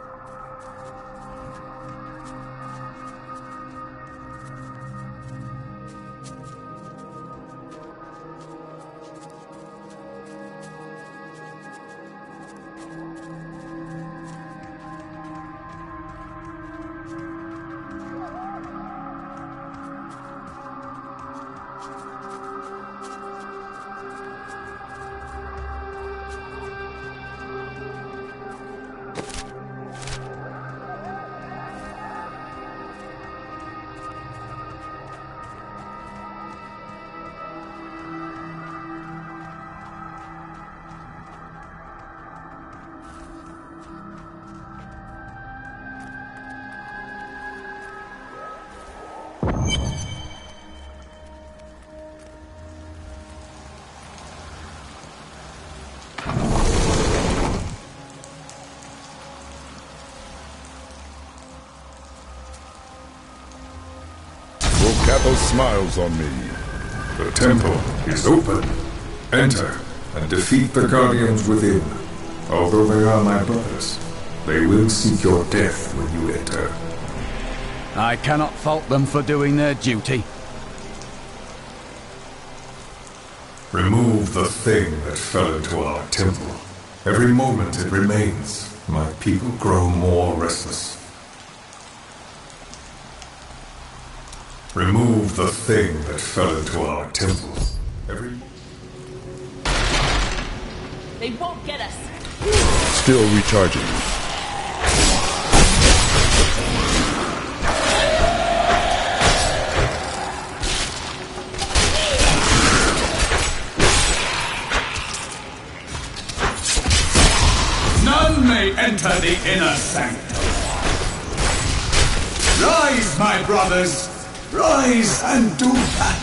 Capo smiles on me. The temple is open. Enter and defeat the guardians within. Although they are my brothers, they will seek your death when you enter. I cannot fault them for doing their duty. Remove the thing that fell into our temple. Every moment it remains, my people grow more restless. Remove the thing that fell into our temple. They won't get us. Still recharging. None may enter the inner sanctum. Rise, my brothers! Rise and do battle!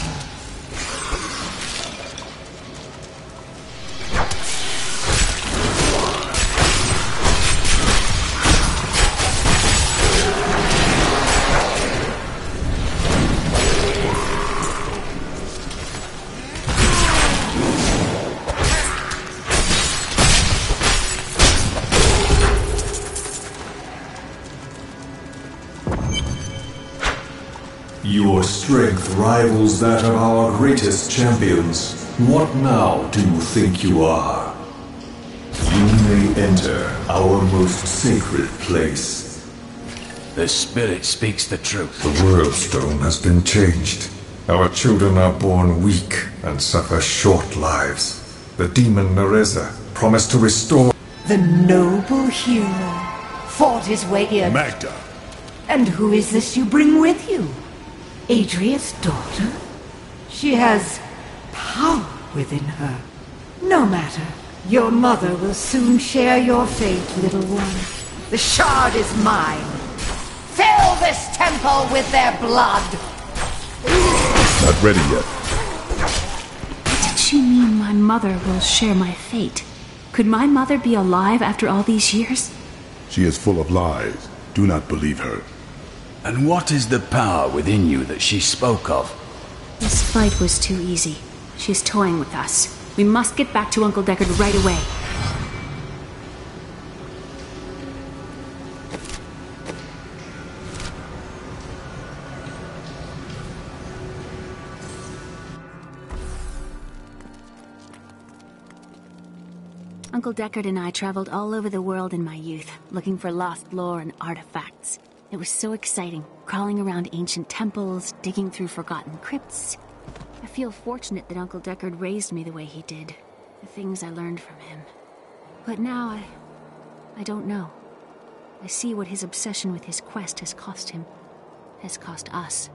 Your strength rivals that of our greatest champions. What now do you think you are? You may enter our most sacred place. The spirit speaks the truth. The world stone has been changed. Our children are born weak and suffer short lives. The demon Nereza promised to restore... The noble hero fought his way here. Magda. And who is this you bring with you? Adria's daughter? She has power within her. No matter. Your mother will soon share your fate, little one. The shard is mine. Fill this temple with their blood! Not ready yet. Did she mean my mother will share my fate? Could my mother be alive after all these years? She is full of lies. Do not believe her. And what is the power within you that she spoke of? This fight was too easy. She's toying with us. We must get back to Uncle Deckard right away. Uncle Deckard and I traveled all over the world in my youth, looking for lost lore and artifacts. It was so exciting, crawling around ancient temples, digging through forgotten crypts. I feel fortunate that Uncle Deckard raised me the way he did, the things I learned from him. But now I don't know. I see what his obsession with his quest has cost him, has cost us.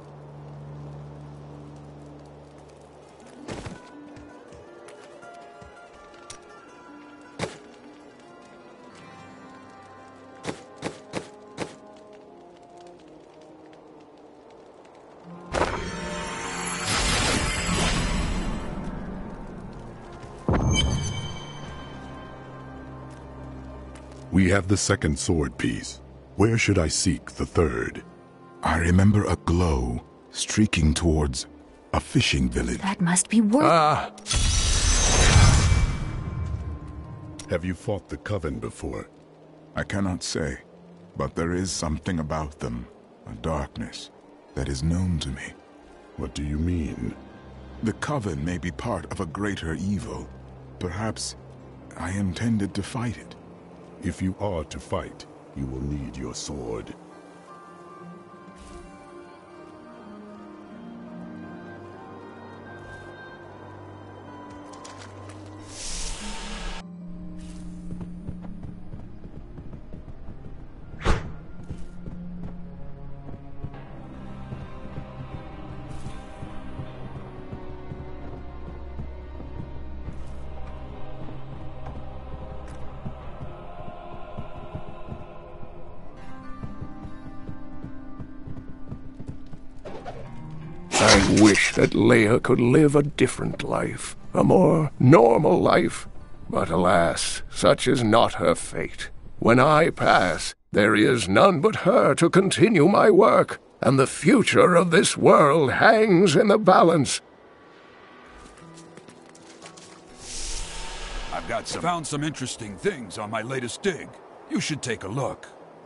We have the second sword piece. Where should I seek the third? I remember a glow streaking towards a fishing village. That must be worth... Have you fought the Coven before? I cannot say, but there is something about them, a darkness, that is known to me. What do you mean? The Coven may be part of a greater evil. Perhaps I intended to fight it. If you are to fight, you will need your sword. I wish that Leia could live a different life, a more normal life. But alas, such is not her fate. When I pass, there is none but her to continue my work, and the future of this world hangs in the balance. I've found some interesting things on my latest dig. You should take a look.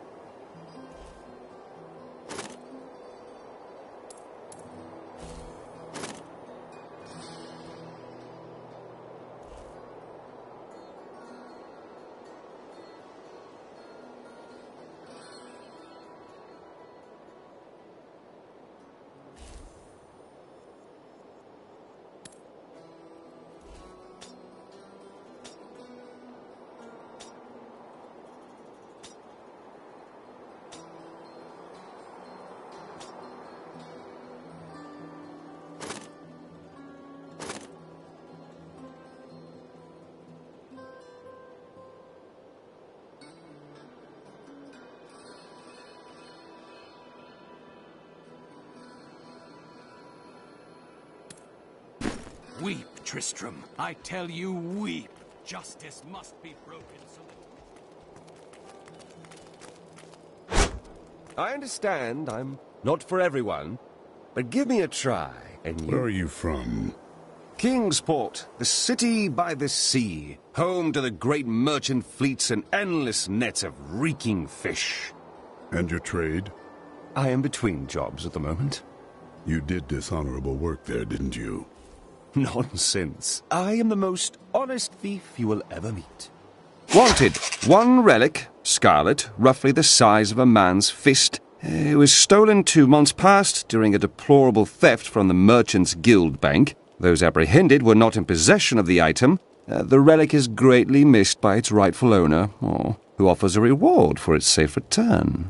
Weep, Tristram. I tell you, weep. Justice must be broken so that... I understand I'm not for everyone, but give me a try, and you... Where are you from? Kingsport, the city by the sea, home to the great merchant fleets and endless nets of reeking fish. And your trade? I am between jobs at the moment. You did dishonorable work there, didn't you? Nonsense. I am the most honest thief you will ever meet. Wanted. One relic, scarlet, roughly the size of a man's fist. It was stolen 2 months past during a deplorable theft from the Merchants Guild Bank. Those apprehended were not in possession of the item. The relic is greatly missed by its rightful owner, who offers a reward for its safe return.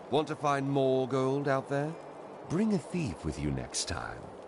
Want to find more gold out there? Bring a thief with you next time.